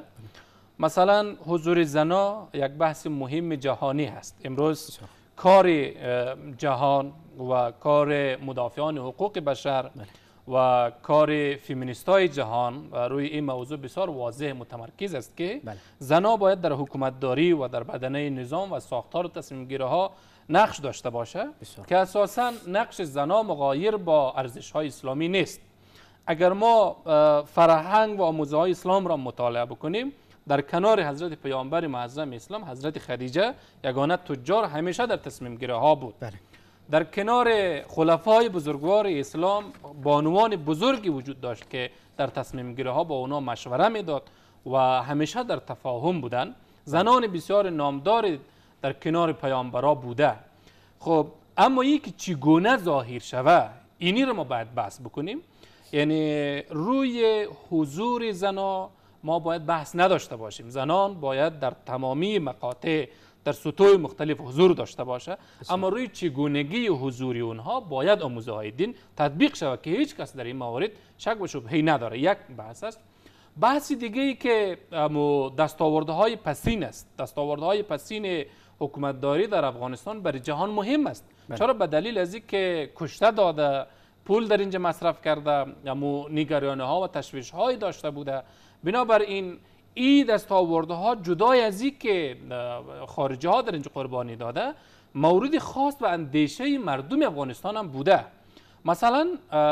مثلا حضور زنا یک بحث مهم جهانی هست. امروز کار جهان و کار مدافعان حقوق بشر و کار فیمینیستای جهان و روی این موضوع بسیار واضح متمرکز است که زنا باید در حکومتداری و در بدنه نظام و ساختار و تصمیم گیری ها نقش داشته باشه که اساساً نقش زنا مغایر با ارزش های اسلامی نیست. اگر ما فرهنگ و آموزه های اسلام را مطالعه بکنیم، در کنار حضرت پیامبر معظم اسلام حضرت خدیجه یگانه تجار همیشه در تصمیم گیری ها بود. در کنار خلفای بزرگوار اسلام بانوان بزرگی وجود داشت که در تصمیم گیری ها با اونا مشوره میداد و همیشه در تفاهم بودن. زنان بسیار نامدار در کنار پیامبرا بوده. خب اما این که چگونه ظاهر شوه، اینی رو ما باید بحث بکنیم. یعنی روی حضور زنا ما باید بحث نداشته باشیم. زنان باید در تمامی مقاطع در سطوح مختلف حضور داشته باشه، اما روی چگونگی حضوری اونها باید آموزه های دین تطبیق شود که هیچ کس در این موارد شک و شبهه‌ای نداره. یک بحث است. بحث دیگه ای که دستاوردهای پسین است. دستاوردهای پسین حکومتداری در افغانستان برای جهان مهم است. چرا؟ به دلیل از اینکه کشته داده، پول در اینجا مصرف کرده، اما نگرانی ها و تشویش های داشته بوده. بنابراین این دستاوردها جدای از این که خارجی ها در اینجا قربانی داده، مورد خاص و اندیشه مردم افغانستان هم بوده. مثلا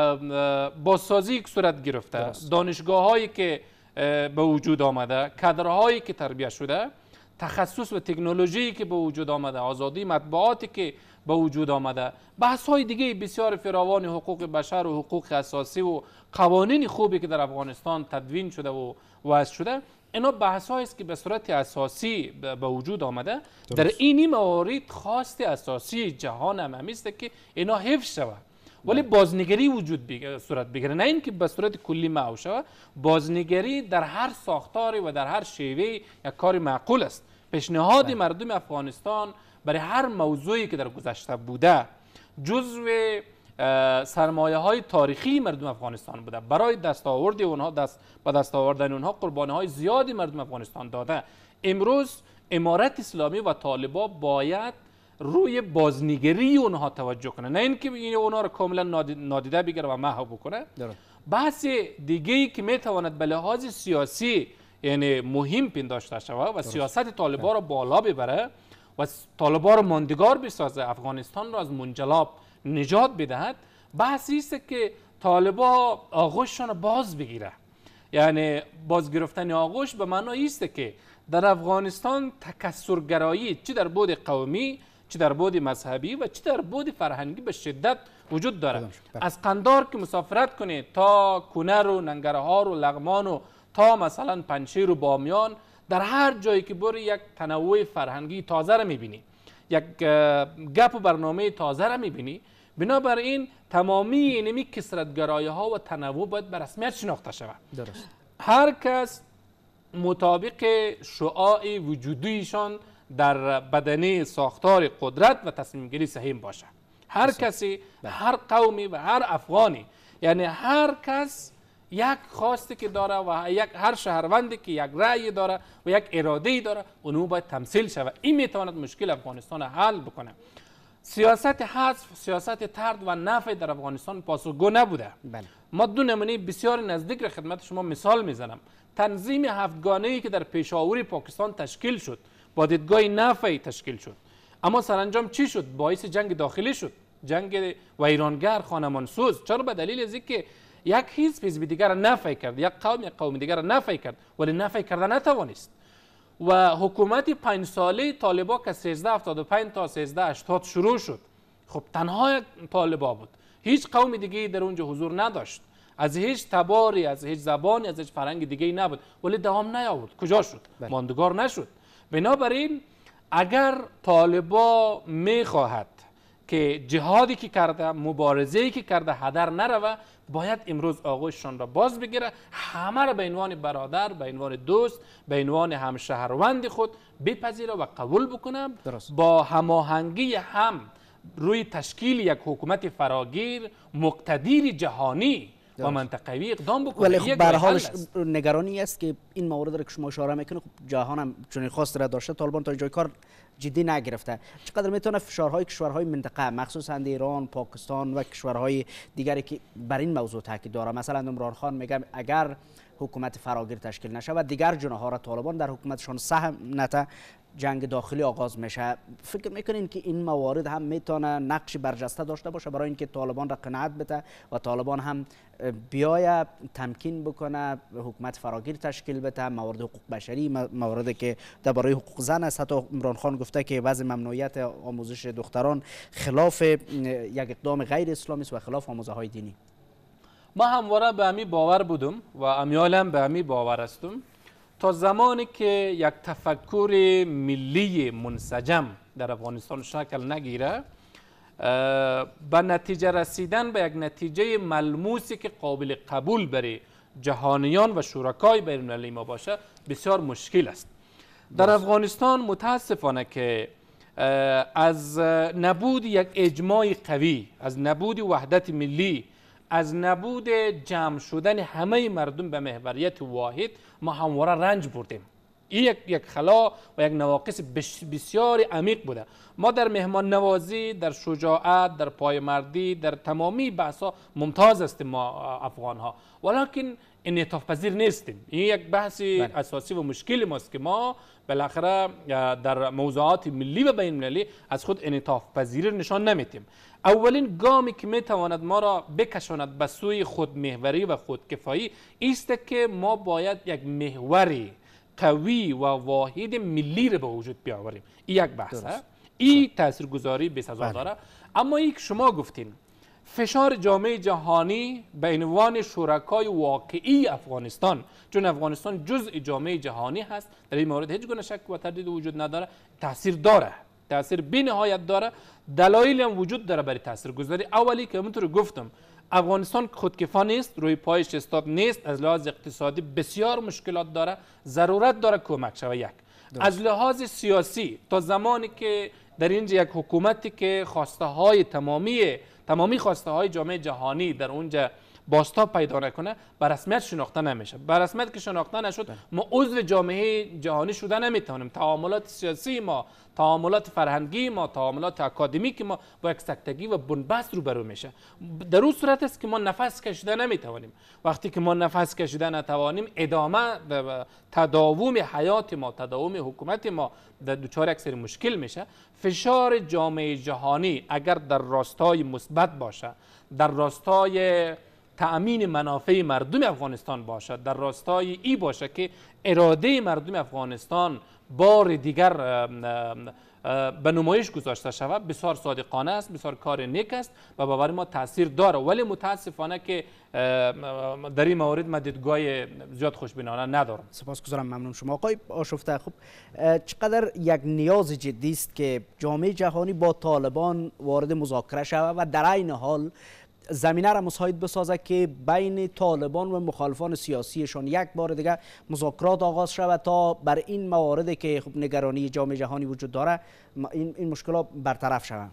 بازسازی که صورت گرفته، دانشگاه هایی که به وجود آمده، کادرهایی که تربیت شده، تخصص و تکنولوژی که به وجود آمده، آزادی مطبوعاتی که به وجود آمده، بحث های دیگه بسیار فراوان حقوق بشر و حقوق اساسی و قوانین خوبی که در افغانستان تدوین شده و وضع شده، اینا بحث است که به صورت اساسی به وجود آمده. در این موارد خواست اساسی جهان هم است که اینا حفظ شود، ولی بازنگری وجود صورت بگیره، نه اینکه به صورت کلی محو شود. بازنگری در هر ساختاری و در هر شیوه یک کار معقول است. پیشنهاد مردم افغانستان برای هر موضوعی که در گذشته بوده جزو سرمایه های تاریخی مردم افغانستان بوده، برای دستاورد اونها به دست آوردن اونها قربانی های زیادی مردم افغانستان داده. امروز امارت اسلامی و طالبان باید روی بازنگری اونها توجه کنه، نه اینکه این اونها رو کاملا نادیده بگیره و محو بکنه. بحث دیگه‌ای که میتواند به لحاظ سیاسی یعنی مهم پنداشته شود و سیاست طالبان را بالا ببره و طالبان را ماندگار بسازه، افغانستان را از منجلاب نجات بدهد، بحثی است که طالبان آغوششان باز بگیره. یعنی باز گرفتن آغوش به معنای است که در افغانستان تکثرگرایی چه در بعد قومی، چه در بعد مذهبی و چه در بعد فرهنگی به شدت وجود داره. از قندار که مسافرت کنید تا کنر و ننگرهار و لغمان و تا مثلا پنجشیر و بامیان، در هر جایی که بری یک تنوع فرهنگی تازه را میبینی، یک گپ و برنامه تازه را میبینی. بنابراین تمامی اینمی کثرت‌گرایی ها و تنوع باید به رسمیت شناخته شود. درست. هر کس مطابق شعاع وجودیشان در بدنه ساختار قدرت و تصمیم گیری سهیم باشه. هر کسی، هر قومی و هر افغانی، یعنی هر کس یک خواستی که داره و هر شهروندی که یک رأی داره و یک اراده داره، اونو باید تمثیل شود. این میتواند مشکل افغانستان حل بکنه. سیاست حذف، سیاست طرد و نفی در افغانستان پاسخگو نبوده. ما دو نمونه بسیار نزدیک را خدمت شما مثال میزنم. تنظیم هفتگانه‌ای که در پیشاور پاکستان تشکیل شد با دیدگاه نفی تشکیل شد، اما سرانجام چی شد؟ باعث جنگ داخلی شد، جنگ ویرانگر، خانمانسوز. چرا؟ به دلیل از اینکه یک حزب دیگر را نفی کرد، یک قوم دیگر را نفی کرد، ولی نفی کردن نتوانست. و حکومت 5 ساله طالبان که 1375 تا 1380 شروع شد، خب تنها طالبان بود، هیچ قوم دیگه در اونجا حضور نداشت، از هیچ تباری، از هیچ زبانی، از هیچ فرهنگ دیگه نبود، ولی دوام نیاورد. کجا شد؟ ماندگار نشد. بنابراین اگر طالبان میخواهد که جهادی که کرده، مبارزه‌ای که کرده هدر نروه، باید امروز آغوششان را باز بگیره، همه را به عنوان برادر، به عنوان دوست، به عنوان همشهروند خود بپذیره و قبول بکنه. با هماهنگی هم روی تشکیل یک حکومت فراگیر مقتدر جهانی و منطقوی اقدام بکنه. ولی خب به هر حال نگرانی است که این موارد را که شما اشاره میکنید، خب جهان هم چنین خواست را داشته، طالبان تا جای کار جدی نگرفته. چقدر میتونه فشارهای کشورهای منطقه مخصوصا ایران، پاکستان و کشورهای دیگری که بر این موضوع تاکید داره، مثلا عمران خان میگه اگر حکومت فراگیر تشکیل نشه و دیگر جناح را طالبان در حکومتشان سهم نته، جنگ داخلی آغاز میشه. فکر میکنین که این موارد هم میتونه نقش برجسته داشته باشه برای اینکه طالبان را قناعت بده و طالبان هم بیاید تمکین بکنه، حکومت فراگیر تشکیل بده، موارد حقوق بشری، مواردی که درباره حقوق زن است. حتی عمران خان گفته که وضع ممنوعیت آموزش دختران خلاف یک اقدام غیر اسلامی است و خلاف آموزه های دینی. ما همواره به همی باور بودم و امیالم به همی باور هستم تا زمانی که یک تفکر ملی منسجم در افغانستان شکل نگیره، به نتیجه رسیدن به یک نتیجه ملموسی که قابل قبول برای جهانیان و شرکای بین المللی ما باشه بسیار مشکل است. در افغانستان متاسفانه که از نبود یک اجماع قوی، از نبود وحدت ملی، از نبود جمع شدن همه مردم به محوریت واحد، ما همواره رنج بردیم. این یک خلا و یک نواقص بسیار عمیق بوده. ما در مهمان نوازی، در شجاعت، در پایمردی، در تمامی بحثا ممتاز هستیم ما افغان ها، ولیکن انعطاف پذیر نیستیم. این یک بحث اساسی و مشکل ماست که ما بالاخره در موضوعات ملی و بین المللی از خود انعطاف پذیری نشان نمیدیم. اولین گامی که میتواند ما را بکشاند به سوی خودمحوری و خودکفایی است که ما باید یک محوری قوی و واحد ملی را به وجود بیاوریم. این یک بحث است. این تاثیرگذاری بسزا داره. اما یک شما گفتین فشار جامعه جهانی به عنوان شرکای واقعی افغانستان، چون افغانستان جزء جامعه جهانی هست، در این مورد هیچ گونه شک و تردید وجود نداره، تاثیر داره، تاثیر بی‌نهایت داره. دلایلی هم وجود داره برای تاثیرگذاری. اولی که همونطور گفتم افغانستان خودکفا نیست، روی پایش ایستاد نیست، از لحاظ اقتصادی بسیار مشکلات داره، ضرورت داره کمک شود. یک از لحاظ سیاسی تا زمانی که در اینجا یک حکومتی که خواسته های تمامی خواسته های جامعه جهانی در اونجا بازتاب پیدا نکنه به رسمیت شناخته نمیشه. به رسمیت که شناخته نشد ما عضو جامعه جهانی شده نمیتونیم. تعاملات سیاسی ما، تعاملات فرهنگی ما، تعاملات اکادمیک ما با یک سکتگی و بنبست روبرو میشه. در اون صورت است که ما نفس کشیده نمیتوانیم. وقتی که ما نفس کشیده نتوانیم ادامه تداوم حیات ما، تداوم حکومت ما در دچار یک سری مشکل میشه. فشار جامعه جهانی اگر در راستای مثبت باشه، در راستای تأمین منافع مردم افغانستان باشد، در راستای ای باشه که اراده مردم افغانستان بار دیگر به نمایش گذاشته شود، بسیار صادقانه است، بسیار کار نیک است و باور ما تاثیر داره. ولی متاسفانه که در این مورد من دیدگاه زیاد خوشبینانه ندارم. سپاسگزارم، ممنون شما آقای آشفته. خب چقدر یک نیاز جدی است که جامعه جهانی با طالبان وارد مذاکره شود و در عین حال زمینه را مساعد بسازه که بین طالبان و مخالفان سیاسیشان یک بار دیگر مذاکرات آغاز شود تا بر این مواردی که خب نگرانی جامعه جهانی وجود داره این مشکلات برطرف شود.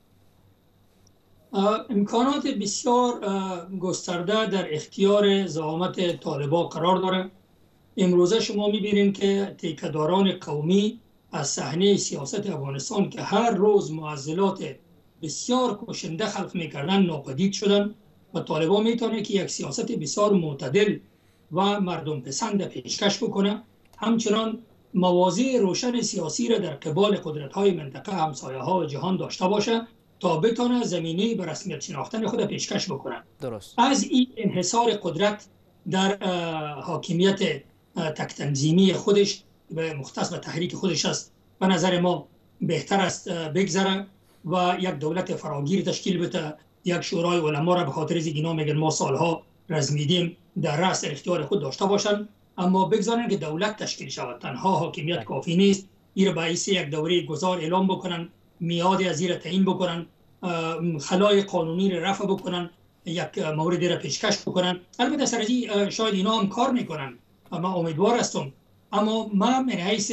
امکانات بسیار گسترده در اختیار زعامت طالبان قرار داره. امروزه شما میبینیم که تیکه‌داران قومی از صحنه سیاست افغانستان که هر روز معضلات بسیار کشنده خلق میکردن ناپدید شدن و طالبان میتونه که یک سیاست بسیار معتدل و مردم پسند پیشکش بکنه. همچنان مواضع روشن سیاسی را در قبال قدرت‌های منطقه، همسایه‌ها جهان داشته باشه تا بتونه زمینه به رسمیت شناختن خود پیشکش بکنه. درست. از این انحصار قدرت در حاکمیت تک تنظیمی خودش و مختص به تحریک خودش است به نظر ما بهتر است بگذره و یک دولت فراگیر تشکیل بده. یک شورای علما را به خاطر از اینا میگن ما سالها رزمیدیم در رأس اختیار خود داشته باشند، اما بگذارن که دولت تشکیل شود. تنها حاکمیت کافی نیست. این را باعث یک دوره گذار اعلام بکنن، میاد از این تعیین بکنن، خلای قانونی را رفع بکنن، یک مورد را پیشکش بکنن. البته سرجی شاید اینا هم کار میکنن، اما امیدوار هستم. اما من من حیث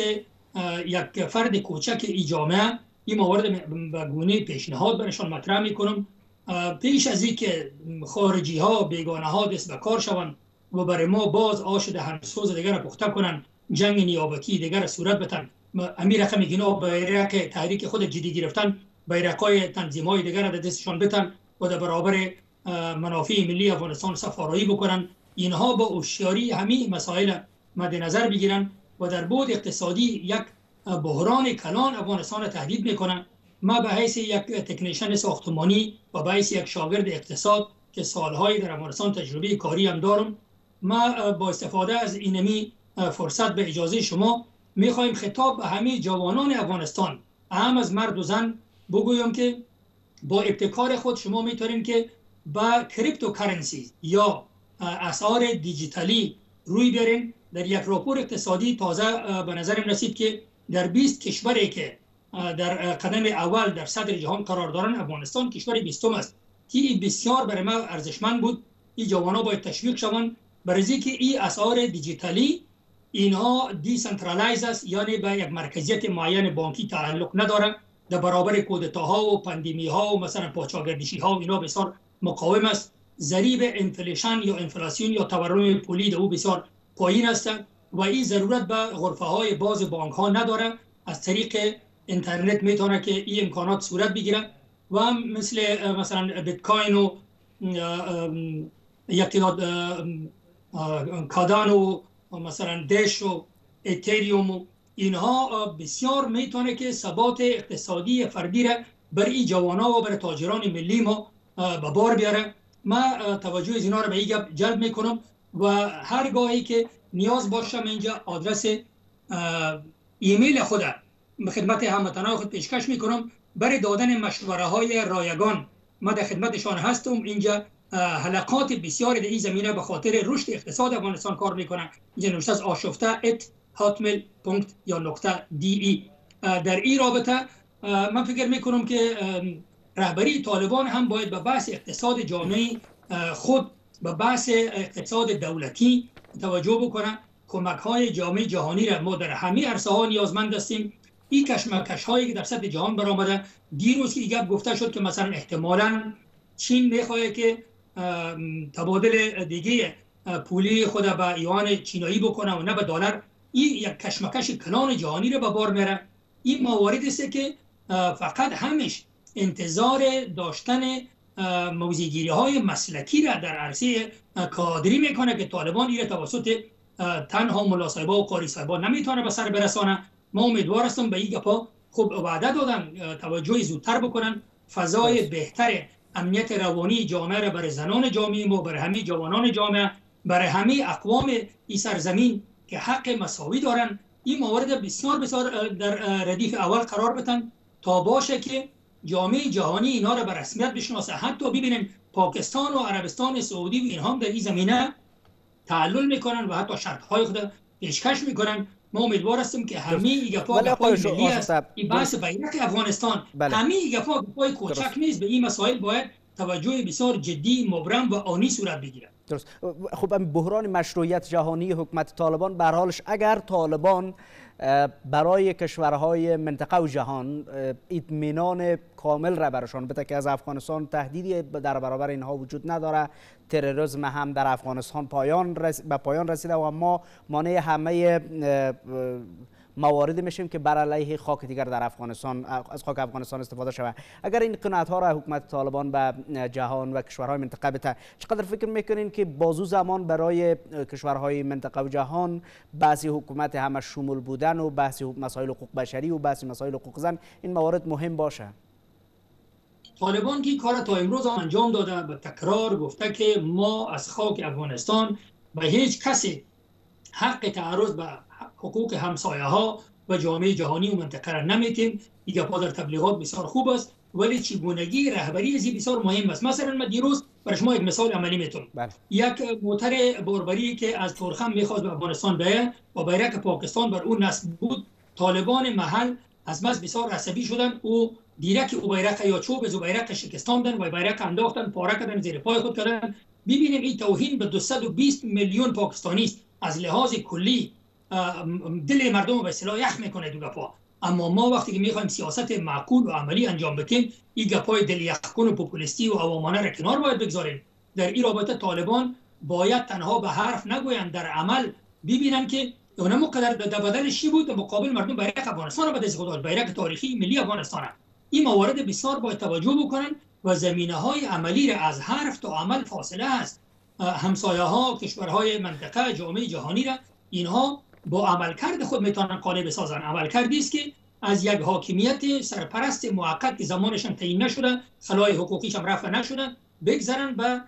یک فرد کوچک ای جامعه این موارد به گونه پیشنهاد برشان مطرح میکنم. پیش از این که خارجی ها بیگانه ها دست به کار شوند و برای ما باز آش دهنسوز دیگر پخته کنن، جنگ نیابتی دیگر صورت بدن، امیر رقم اینا بیرق تحریک خود جدی گرفتن، بیرقای تنظیم های دیگر را دستشان بتن و در برابر منافع ملی افغانستان سفارایی بکنن، اینها با هوشیاری همین مسائل مد نظر بگیرن و در بعد اقتصادی یک بحران کلان افغانستان را تهدید میکنن. ما به حیث یک تکنیشن ساختمانی و به حیث یک شاگرد اقتصاد که سالهای در افغانستان تجربه کاری هم دارم، ما با استفاده از اینمی فرصت به اجازه شما میخوایم خطاب به همه جوانان افغانستان، اهم از مرد و زن، بگویم که با ابتکار خود شما میتونین که با کریپتوکارنسی یا اسعار دیجیتالی روی برین. در یک راپور اقتصادی تازه به نظرم رسید که در 20 کشوری که در قدم اول در صدر جهان قرار دارن، افغانستان کشور 20م است که بسیار برای ما ارزشمند بود. این جوانا باید تشویق شوند برای که این اسعار دیجیتالی اینها دیسنترالایز است، یعنی به یک مرکزیت معین بانکی تعلق نداره، در برابر کودتاها و پاندمی ها و مثلا پاچاگردشی ها و اینا بسیار مقاوم است. ضریب انفلیشن یا انفلاسیون یا تورم پولی او بسیار پایین است و این ضرورت به غرفه های باز بانک ها نداره. از طریق اینترنت میتونه که این امکانات صورت بگیره و مثلا بیت کوین و یک تعداد کادان و مثلا دش و اتریوم و اینها بسیار میتونه که ثبات اقتصادی فردی را برای جوانا و برای تاجران ملی ما به بار بیاره. ما توجه از اینا را به این جلب میکنم و هر گاهی که نیاز باشه من اینجا آدرس ایمیل خود به خدمت هموطنان خود پیشکش میکنم برای دادن مشوره های رایگان ما در خدمتشان هستم. اینجا حلقات بسیاری در این زمینه به خاطر رشد اقتصاد افغانستان کار میکنن. اینجا نوشته از ashofta@hotmail.de. در این رابطه من فکر میکنم که رهبری طالبان هم باید به بحث اقتصاد جامعه خود، به بحث اقتصاد دولتی توجه بکنه. کمک های جامعه جهانی را ما در همه عرصه ها نیازمند هستیم. این کشمکش هایی که در سطح جهان برآمده، دیروز که دیگه گفته شد که مثلا احتمالاً چین میخواد که تبادل دیگه پولی خود به یوان چینایی بکنه و نه به دلار. این یک کشمکش کلان جهانی را به بار میره. این موارد است که فقط همش انتظار داشتن موضع‌گیری های مسلکی را در عرصه کادری میکنه که طالبان این توسط تنها ملا صاحبا و قاری صاحبا نمیتونه به سر برسانه. ما امیدوار هستم به این گپا خوب وعده دادن توجه زودتر بکنن. فضای بهتر امنیت روانی جامعه را برای زنان جامعه ما، برای همه جوانان جامعه، برای همه اقوام این سرزمین که حق مساوی دارن، این موارد بسیار بسیار در ردیف اول قرار بدن تا باشه که جامعه جهانی اینا را به رسمیت بشناسه. حتی ببینیم پاکستان و عربستان سعودی و اینها هم در این زمینه تعلل میکنن و حتی شرطهای خود پیشکش میکنن. ما امیدوار هستیم که همه این گپای ملی است. این بحث بیرق افغانستان همه این گپای کوچک نیست. به این مسائل باید توجه بسیار جدی، مبرم و آنی صورت بگیرد. درست. خب بحران مشروعیت جهانی حکومت طالبان به هر حالش، اگر طالبان برای کشورهای منطقه و جهان اطمینان کامل را برشان بده که از افغانستان تهدیدی در برابر اینها وجود نداره، تروریسم هم در افغانستان به پایان رسیده و ما مانع همه موارد میشیم که بر علیه خاک دیگر در افغانستان، از خاک افغانستان استفاده شود. اگر این قناعت ها را حکومت طالبان به جهان و کشورهای منطقه بده، چقدر فکر میکنین که بازو زمان برای کشورهای منطقه و جهان بحث حکومت همه شمول بودن و بحث مسائل حقوق بشری و بحث مسائل حقوق زن این موارد مهم باشه؟ طالبان که کار تا امروز انجام داده، به تکرار گفته که ما از خاک افغانستان به هیچ کسی حق تعرض به حقوق همسایه ها و جامعه جهانی و منطقه را نمیتیم. این گپا در تبلیغات بسیار خوب است، ولی چگونگی رهبری از بسیار مهم است. مثلا من دیروز برای شما یک مثال عملی میتونم. یک موتر بربری که از تورخم میخواست به افغانستان بیاید و بیرق پاکستان بر اون نصب بود، طالبان محل از بس بسیار عصبی شدن او دیرک او بیرق یا چوب از بیرق شکستاندن و بیرق انداختن، پاره کردن، زیر پای خود کردن. ببینیم این توهین به 220 میلیون پاکستانی است. از لحاظ کلی دل مردم رو به اصطلاح یخ میکنه دو گپا. اما ما وقتی که میخوایم سیاست معقول و عملی انجام بدیم، این گپای دل یخ کن و پوپولیستی و عوامانه را کنار باید بگذاریم. در این رابطه طالبان باید تنها به حرف نگویند، در عمل ببینن که اونم قدر در بدلش چی بود، مقابل مردم بیرق افغانستان رو به دست خود داد، بیرق تاریخی ملی افغانستان. این موارد بسیار باید توجه بکنن و زمینه‌های عملی را از حرف تا عمل فاصله است. همسایه‌ها، کشورهای منطقه، جامعه جهانی را اینها با عملکرد خود میتونن قانع بسازن. عملکردی است که از یک حاکمیت سرپرست موقت که زمانش هم تعیین نشده، خلای حقوقیش هم رفع نشده، بگذارن به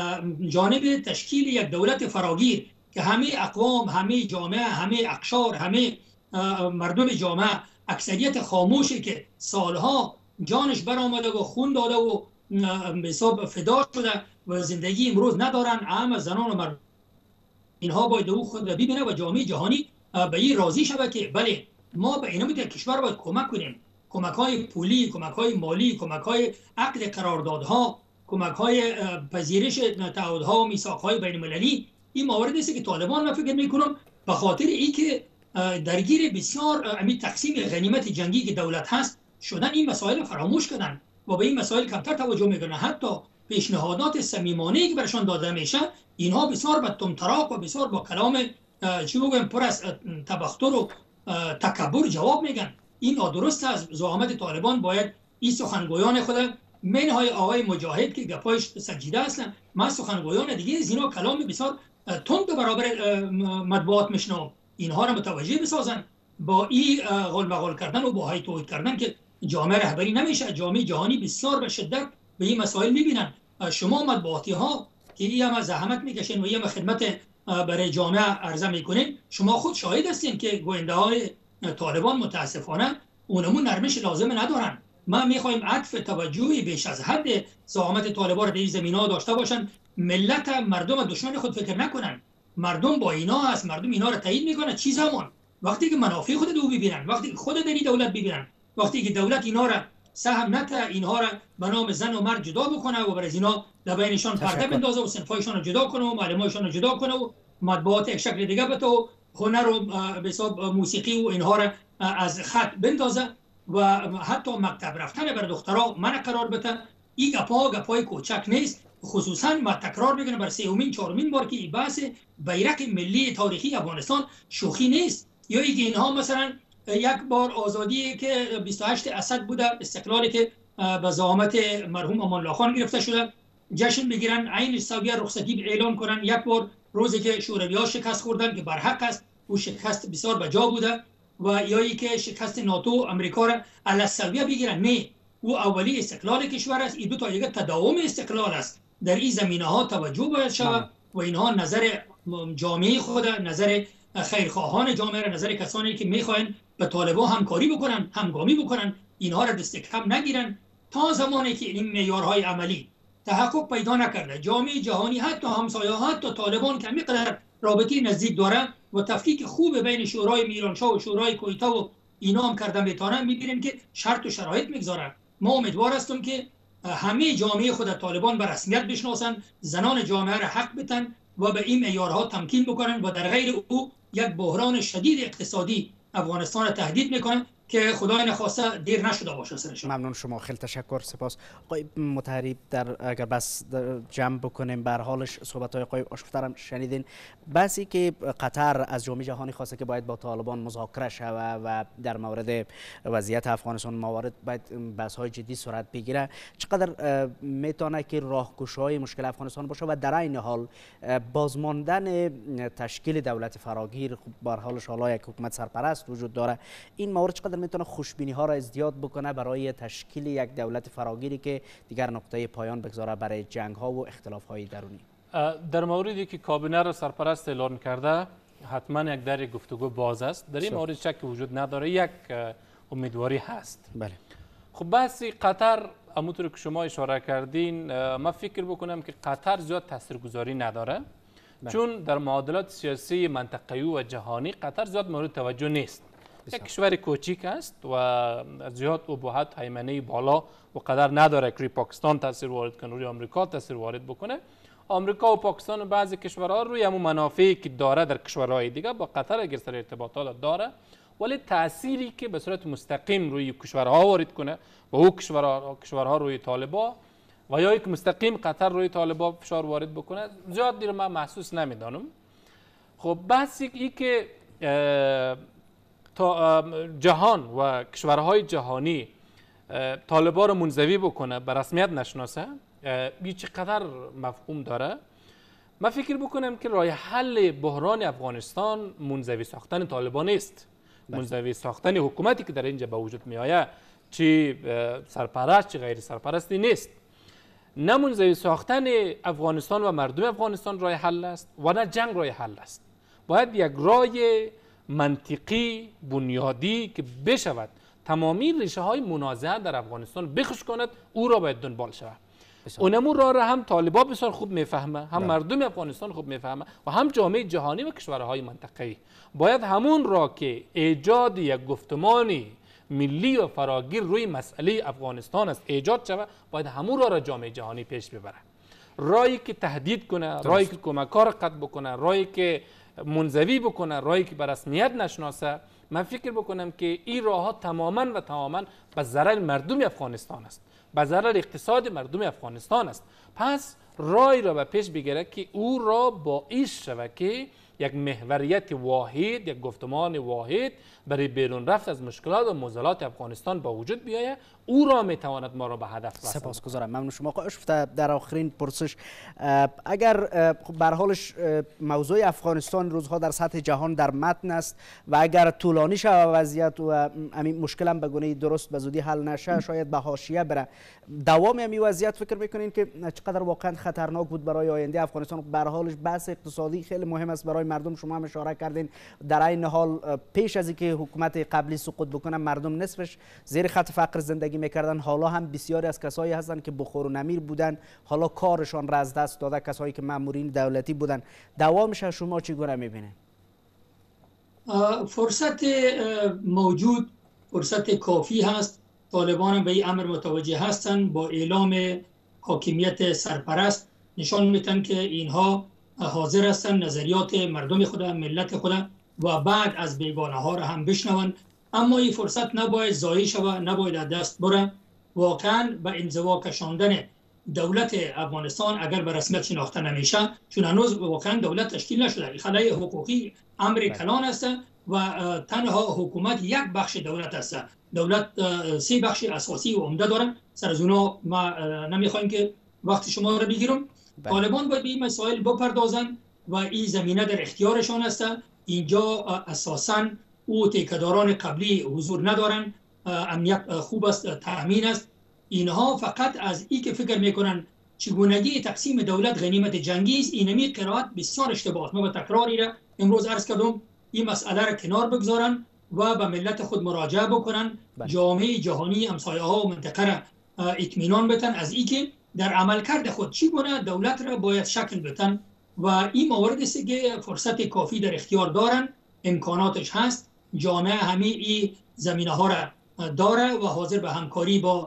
جانب تشکیل یک دولت فراگیر که همه اقوام، همه جامعه، همه اقشار، همه مردم جامعه، اکثریت خاموشی که سالها جانش برآمده و خون داده و به حساب فدا شده و زندگی امروز ندارن، اهم زنان و مردم، اینها باید او خود را ببینه و جامعه جهانی به این راضی شود که بله ما به اینا میتونیم کشور باید کمک کنیم. کمک‌های پولی، کمک‌های مالی، کمک‌های عقد قراردادها، کمک‌های پذیرش تعهدها و میثاق‌های بین‌المللی. این موارد است که طالبان من فکر می‌کنم به خاطر اینکه درگیر بسیار امی تقسیم غنیمت جنگی که دولت هست شدن، این مسائل فراموش کردن و به این مسائل کمتر توجه میکنن. حتی پیشنهادات صمیمانه‌ای که برشان داده میشه اینها بسیار با تمطراق و بسیار با کلام چی بگم پر از تبختر و تکبر جواب میگن. این نادرست است. زعامت طالبان باید این سخنگویان خود منهای آقای مجاهد که گپایش سنجیده هستن، من سخنگویان دیگه از اینا کلام بسیار تند برابر مطبوعات میشنوم، اینها را متوجه بسازن با این غل مغول کردن و با های توحید کردن که جامعه رهبری نمیشه. جامعه جهانی بسیار به شدت به این مسائل میبینن. شما مطبوعاتی ها که این هم زحمت میکشین و این هم خدمت برای جامعه عرضه میکنین، شما خود شاهد هستین که گوینده های طالبان متاسفانه اونمون نرمش لازم ندارن. ما میخوایم عطف توجهی بیش از حد زعامت طالبان در این زمینه‌ها داشته باشن. ملت مردم دشمن خود فکر نکنن، مردم با اینا هست، مردم اینا رو تایید میکنه. چی زمان؟ وقتی که منافع خود دو ببینن، وقتی که خود در دولت ببینن، وقتی که دولت اینا را سهم نته، اینها را به نام زن و مرد جدا بکنه و بر از اینا در بینشان پرده بندازه و صنفایشان رو جدا کنه و معلمایشان رو جدا کنه و مطبوعات یک شکل دیگه بده و هنر و به حساب موسیقی و اینها را از خط بندازه و حتی مکتب رفتن بر دخترها من قرار بده. این گپای کوچک نیست. خصوصا ما تکرار میکنم بر سومین چهارمین بار که بحث بیرق ملی تاریخی افغانستان شوخی نیست. یا اینکه اینها مثلا یک بار آزادی که 28 اسد بوده، استقلالی که به زعامت مرحوم امان الله خان گرفته شده، جشن بگیرن، عین سویه رخصتی اعلام کنن یک بار روزی که شوروی‌ها شکست خوردن که برحق است، او شکست بسیار بجا بوده، و یا ای که شکست ناتو امریکا را علی سویه بگیرن. نه، او اولی استقلال کشور است. این دو تا دیگه تداوم استقلال است. در این زمینه ها توجه باید شود و اینها نظر جامعه خود، نظر خیرخواهان جامعه، نظر کسانی که میخواین به طالبان همکاری بکنن، همگامی بکنن، اینها را دست کم نگیرن تا زمانی که این معیارهای عملی تحقق پیدا نکرده. جامعه جهانی حتی همسایه حتی طالبان که میقدر رابطه نزدیک داره و تفکیک خوب بین شورای میرانشاه و شورای کویتا و اینا هم کرده میتونه، میبینیم که شرط و شرایط میگذاره. ما امیدوار هستم که همه جامعه خود طالبان به رسمیت بشناسن، زنان جامعه را حق بدن و به این معیارها تمکین بکنن و در غیر او یک بحران شدید اقتصادی افغانستان را تهدید میکنن که خدای نخواسته دیر نشده باشه سرش. ممنون شما، خیلی تشکر، سپاس. آقای مطهری، اگر بس جمع بکنیم بر حالش صحبت های آقای آشفتر هم شنیدین. بحثی که قطر از جامعه جهانی خواسته که باید با طالبان مذاکره شود و در مورد وضعیت افغانستان موارد باید بحث های جدی صورت بگیره، چقدر میتونه که راهگشای مشکل افغانستان باشه و در این حال بازماندن تشکیل دولت فراگیر بر حالش حالا یک حکومت سرپرست وجود داره، این موارد چقدر میتونه خوشبینی ها را ازدیاد بکنه برای تشکیل یک دولت فراگیری که دیگر نقطه پایان بگذاره برای جنگ ها و اختلاف های درونی؟ در موردی که کابینه را سرپرست اعلان کرده، حتما یک در گفتگو باز است. در این مورد شک وجود نداره، یک امیدواری هست. بله. خب بحثی قطر، همونطور که شما اشاره کردین، من فکر بکنم که قطر زیاد تاثیرگذاری نداره. چون در معادلات سیاسی منطقه‌ای و جهانی قطر زیاد مورد توجه نیست. یک کشور کوچیک است و زیاد ابهت هیمنه بالا و قدر نداره که روی پاکستان تاثیر وارد کنه، روی آمریکا تاثیر وارد بکنه. آمریکا و پاکستان و بعضی کشورها روی همون منافعی که داره در کشورهای دیگه با قطر اگر سر ارتباطات داره، ولی تأثیری که به صورت مستقیم روی کشورها وارد کنه و او کشورها روی طالبان و یا یک مستقیم قطر روی طالبان فشار وارد بکنه، زیاد دیر من محسوس نمیدانم. خب بحثی ای که جهان و کشورهای جهانی طالبان رو منزوی بکنه، به رسمیت نشناسه، این چقدر مفهوم داره؟ من فکر بکنم که راه حل بحران افغانستان منزوی ساختن طالبان نیست. منزوی ساختن حکومتی که در اینجا به وجود می آید، چی سرپرست چی غیر سرپرستی نیست. نه منزوی ساختن افغانستان و مردم افغانستان راه حل است و نه جنگ راه حل است. باید یک راه منطقی بنیادی که بشود تمامی ریشه های منازعه در افغانستان بخش کند، او را باید دنبال شود. اونمون راه را هم طالبان بسیار خوب میفهمه، هم مردم افغانستان خوب میفهمه و هم جامعه جهانی و کشورهای منطقه‌ای. باید همون را که ایجاد یک گفتمان ملی و فراگیر روی مسئله افغانستان است ایجاد شود، باید همون را جامعه جهانی پیش ببره. راهی که تهدید کنه، راهی که کمک‌ها را قطع بکنه، راهی که منزوی بکنه، راهی که به رسمیت نشناسه، من فکر بکنم که این راه‌ها تماما به ضرر مردم افغانستان است، به ضرر اقتصاد مردم افغانستان است. پس راهی را به پیش بگیره که او را باعث شود که یک محوریت واحد، یک گفتمان واحد برای بیرون رفت از مشکلات و معضلات افغانستان با وجود بیاید. او را میتواند ما را به هدف رساند. سپاسگزارم. ممنون شما. آقای در آخرین پرسش، اگر به هر حالش موضوع افغانستان روزها در سطح جهان در متن است و اگر طولانی شود وضعیت و همین مشکل هم به گونه درست به زودی حل نشه، شاید به حاشیه بره، دوام همین وضعیت فکر میکنین که چقدر واقعا خطرناک بود برای آینده افغانستان؟ به هر حالش بحث اقتصادی خیلی مهم است برای برای مردم. شما هم اشاره کردین در این حال پیش از اینکه حکومت قبلی سقوط بکنه مردم نصفش زیر خط فقر زندگی میکردن. حالا هم بسیاری از کسایی هستن که بخور و نمیر بودن، حالا کارشان را از دست داده، کسایی که مامورین دولتی بودن. دوامش شما چگونه میبینید؟ فرصت موجود فرصت کافی هست. طالبان به این امر متوجه هستند. با اعلام حاکمیت سرپرست نشان میدن که اینها حاضر هستند نظریات مردم خود، ملت خود و بعد از بیگانه ها را هم بشنوند. اما این فرصت نباید ضایع شود، نباید از دست بره. واقعا به انزوا کشاندن دولت افغانستان اگر به رسمیت شناخته نمیشه، چون هنوز واقعا دولت تشکیل نشده، این خلای حقوقی امر کلان است و تنها حکومت یک بخش دولت است. دولت 3 بخش اساسی و عمده داره. سر از اونا ما نمیخوایم که وقت شما رو بگیرم. طالبان باید به این مسائل بپردازند و این زمینه در اختیارشان است. اینجا اساساً او تیکداران قبلی حضور ندارن، امنیت خوب است، تأمین است. اینها فقط از این که فکر میکنن چگونگی تقسیم دولت غنیمت جنگی است. اینمی قرائت بسیار اشتباه است. ما به تکراری را امروز عرض کردم این مسئله را کنار بگذارن و به ملت خود مراجعه بکنن. جامعه جهانی همسایه ها و منطقه را اطمینان بدن از این که در عملکرد خود چگونه دولت را باید شکل بدن و این موارد است که فرصت کافی در اختیار دارن، امکاناتش هست. جامعه همه این زمینه ها را داره و حاضر به همکاری با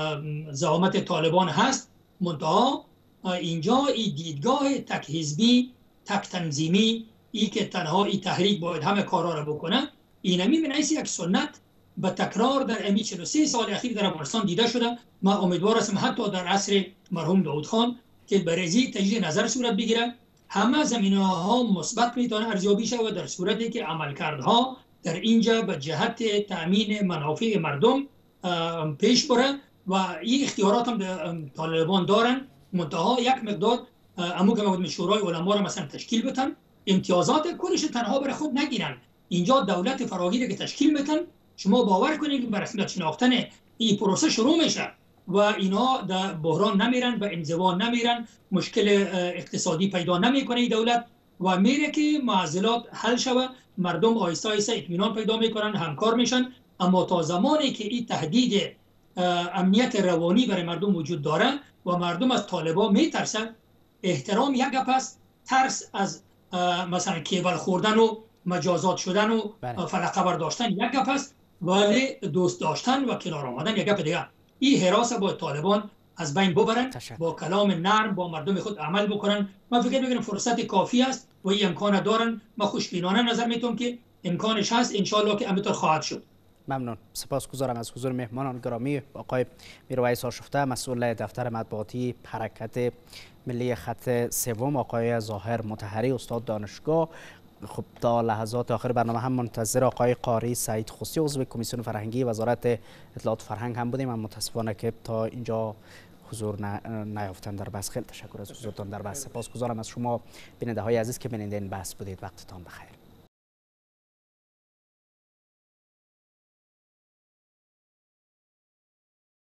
زعامت طالبان هست. منتها اینجا این دیدگاه تک حزبی، تک تنظیمی، این که تنها این تحریک باید همه کارا را بکنه، اینمی بنایسی یک سنت به تکرار در امی 43 سال اخیر در افغانستان دیده شده. ما امیدوار هستم حتی در عصر مرحوم داود خان که برزی تجدید نظر صورت بگیره، همه زمینه ها مثبت میتونه ارزیابی شود در صورتی که عملکردها در اینجا به جهت تامین منافع مردم پیش بره و این اختیارات هم طالبان دارن. منتها یک مقدار امو که موجود شورای علما را مثلا تشکیل بدن، امتیازات کلش تنها بر خود نگیرن. اینجا دولت فراگیری که تشکیل بدن، شما باور کنید که بر رسمیت شناختن این پروسه شروع میشه و اینا در بحران نمیرن، به انزوا نمیرن، مشکل اقتصادی پیدا نمیکنه دولت و میره که معضلات حل شود، مردم آیسته آیسته اطمینان پیدا میکنن، همکار میشن. اما تا زمانی که این تهدید امنیت روانی برای مردم وجود داره و مردم از طالبان میترسن، احترام یک گپ است، ترس از مثلا کیبل خوردن و مجازات شدن و فلقه برداشتن یک گپ است، ولی دوست داشتن و کنار آمدن یک گپ دیگه. این حراس با طالبان از بین ببرن، با کلام نرم با مردم خود عمل بکنن. من فکر میکنم فرصت کافی است و این امکان دارن. ما خوشبینانه نظر میتونم که امکانش هست، انشالله که همینطور خواهد شد. ممنون. سپاسگزارم از حضور مهمانان گرامی. آقای میرویس آشفته، مسئول دفتر مطبوعاتی حرکت ملی خط سوم، آقای ظاهر مطهری، استاد دانشگاه. خب تا لحظات آخر برنامه هم منتظر آقای قاری سعید خوستی، عضو کمیسیون فرهنگی وزارت اطلاعات و فرهنگ هم بودیم. من متاسفانه که تا اینجا حضور نیافتن در بحث. خیلی تشکر از حضورتان در بحث. سپاسگزارم از شما بیننده های عزیز که بیننده این بحث بودید. وقتتان بخیر.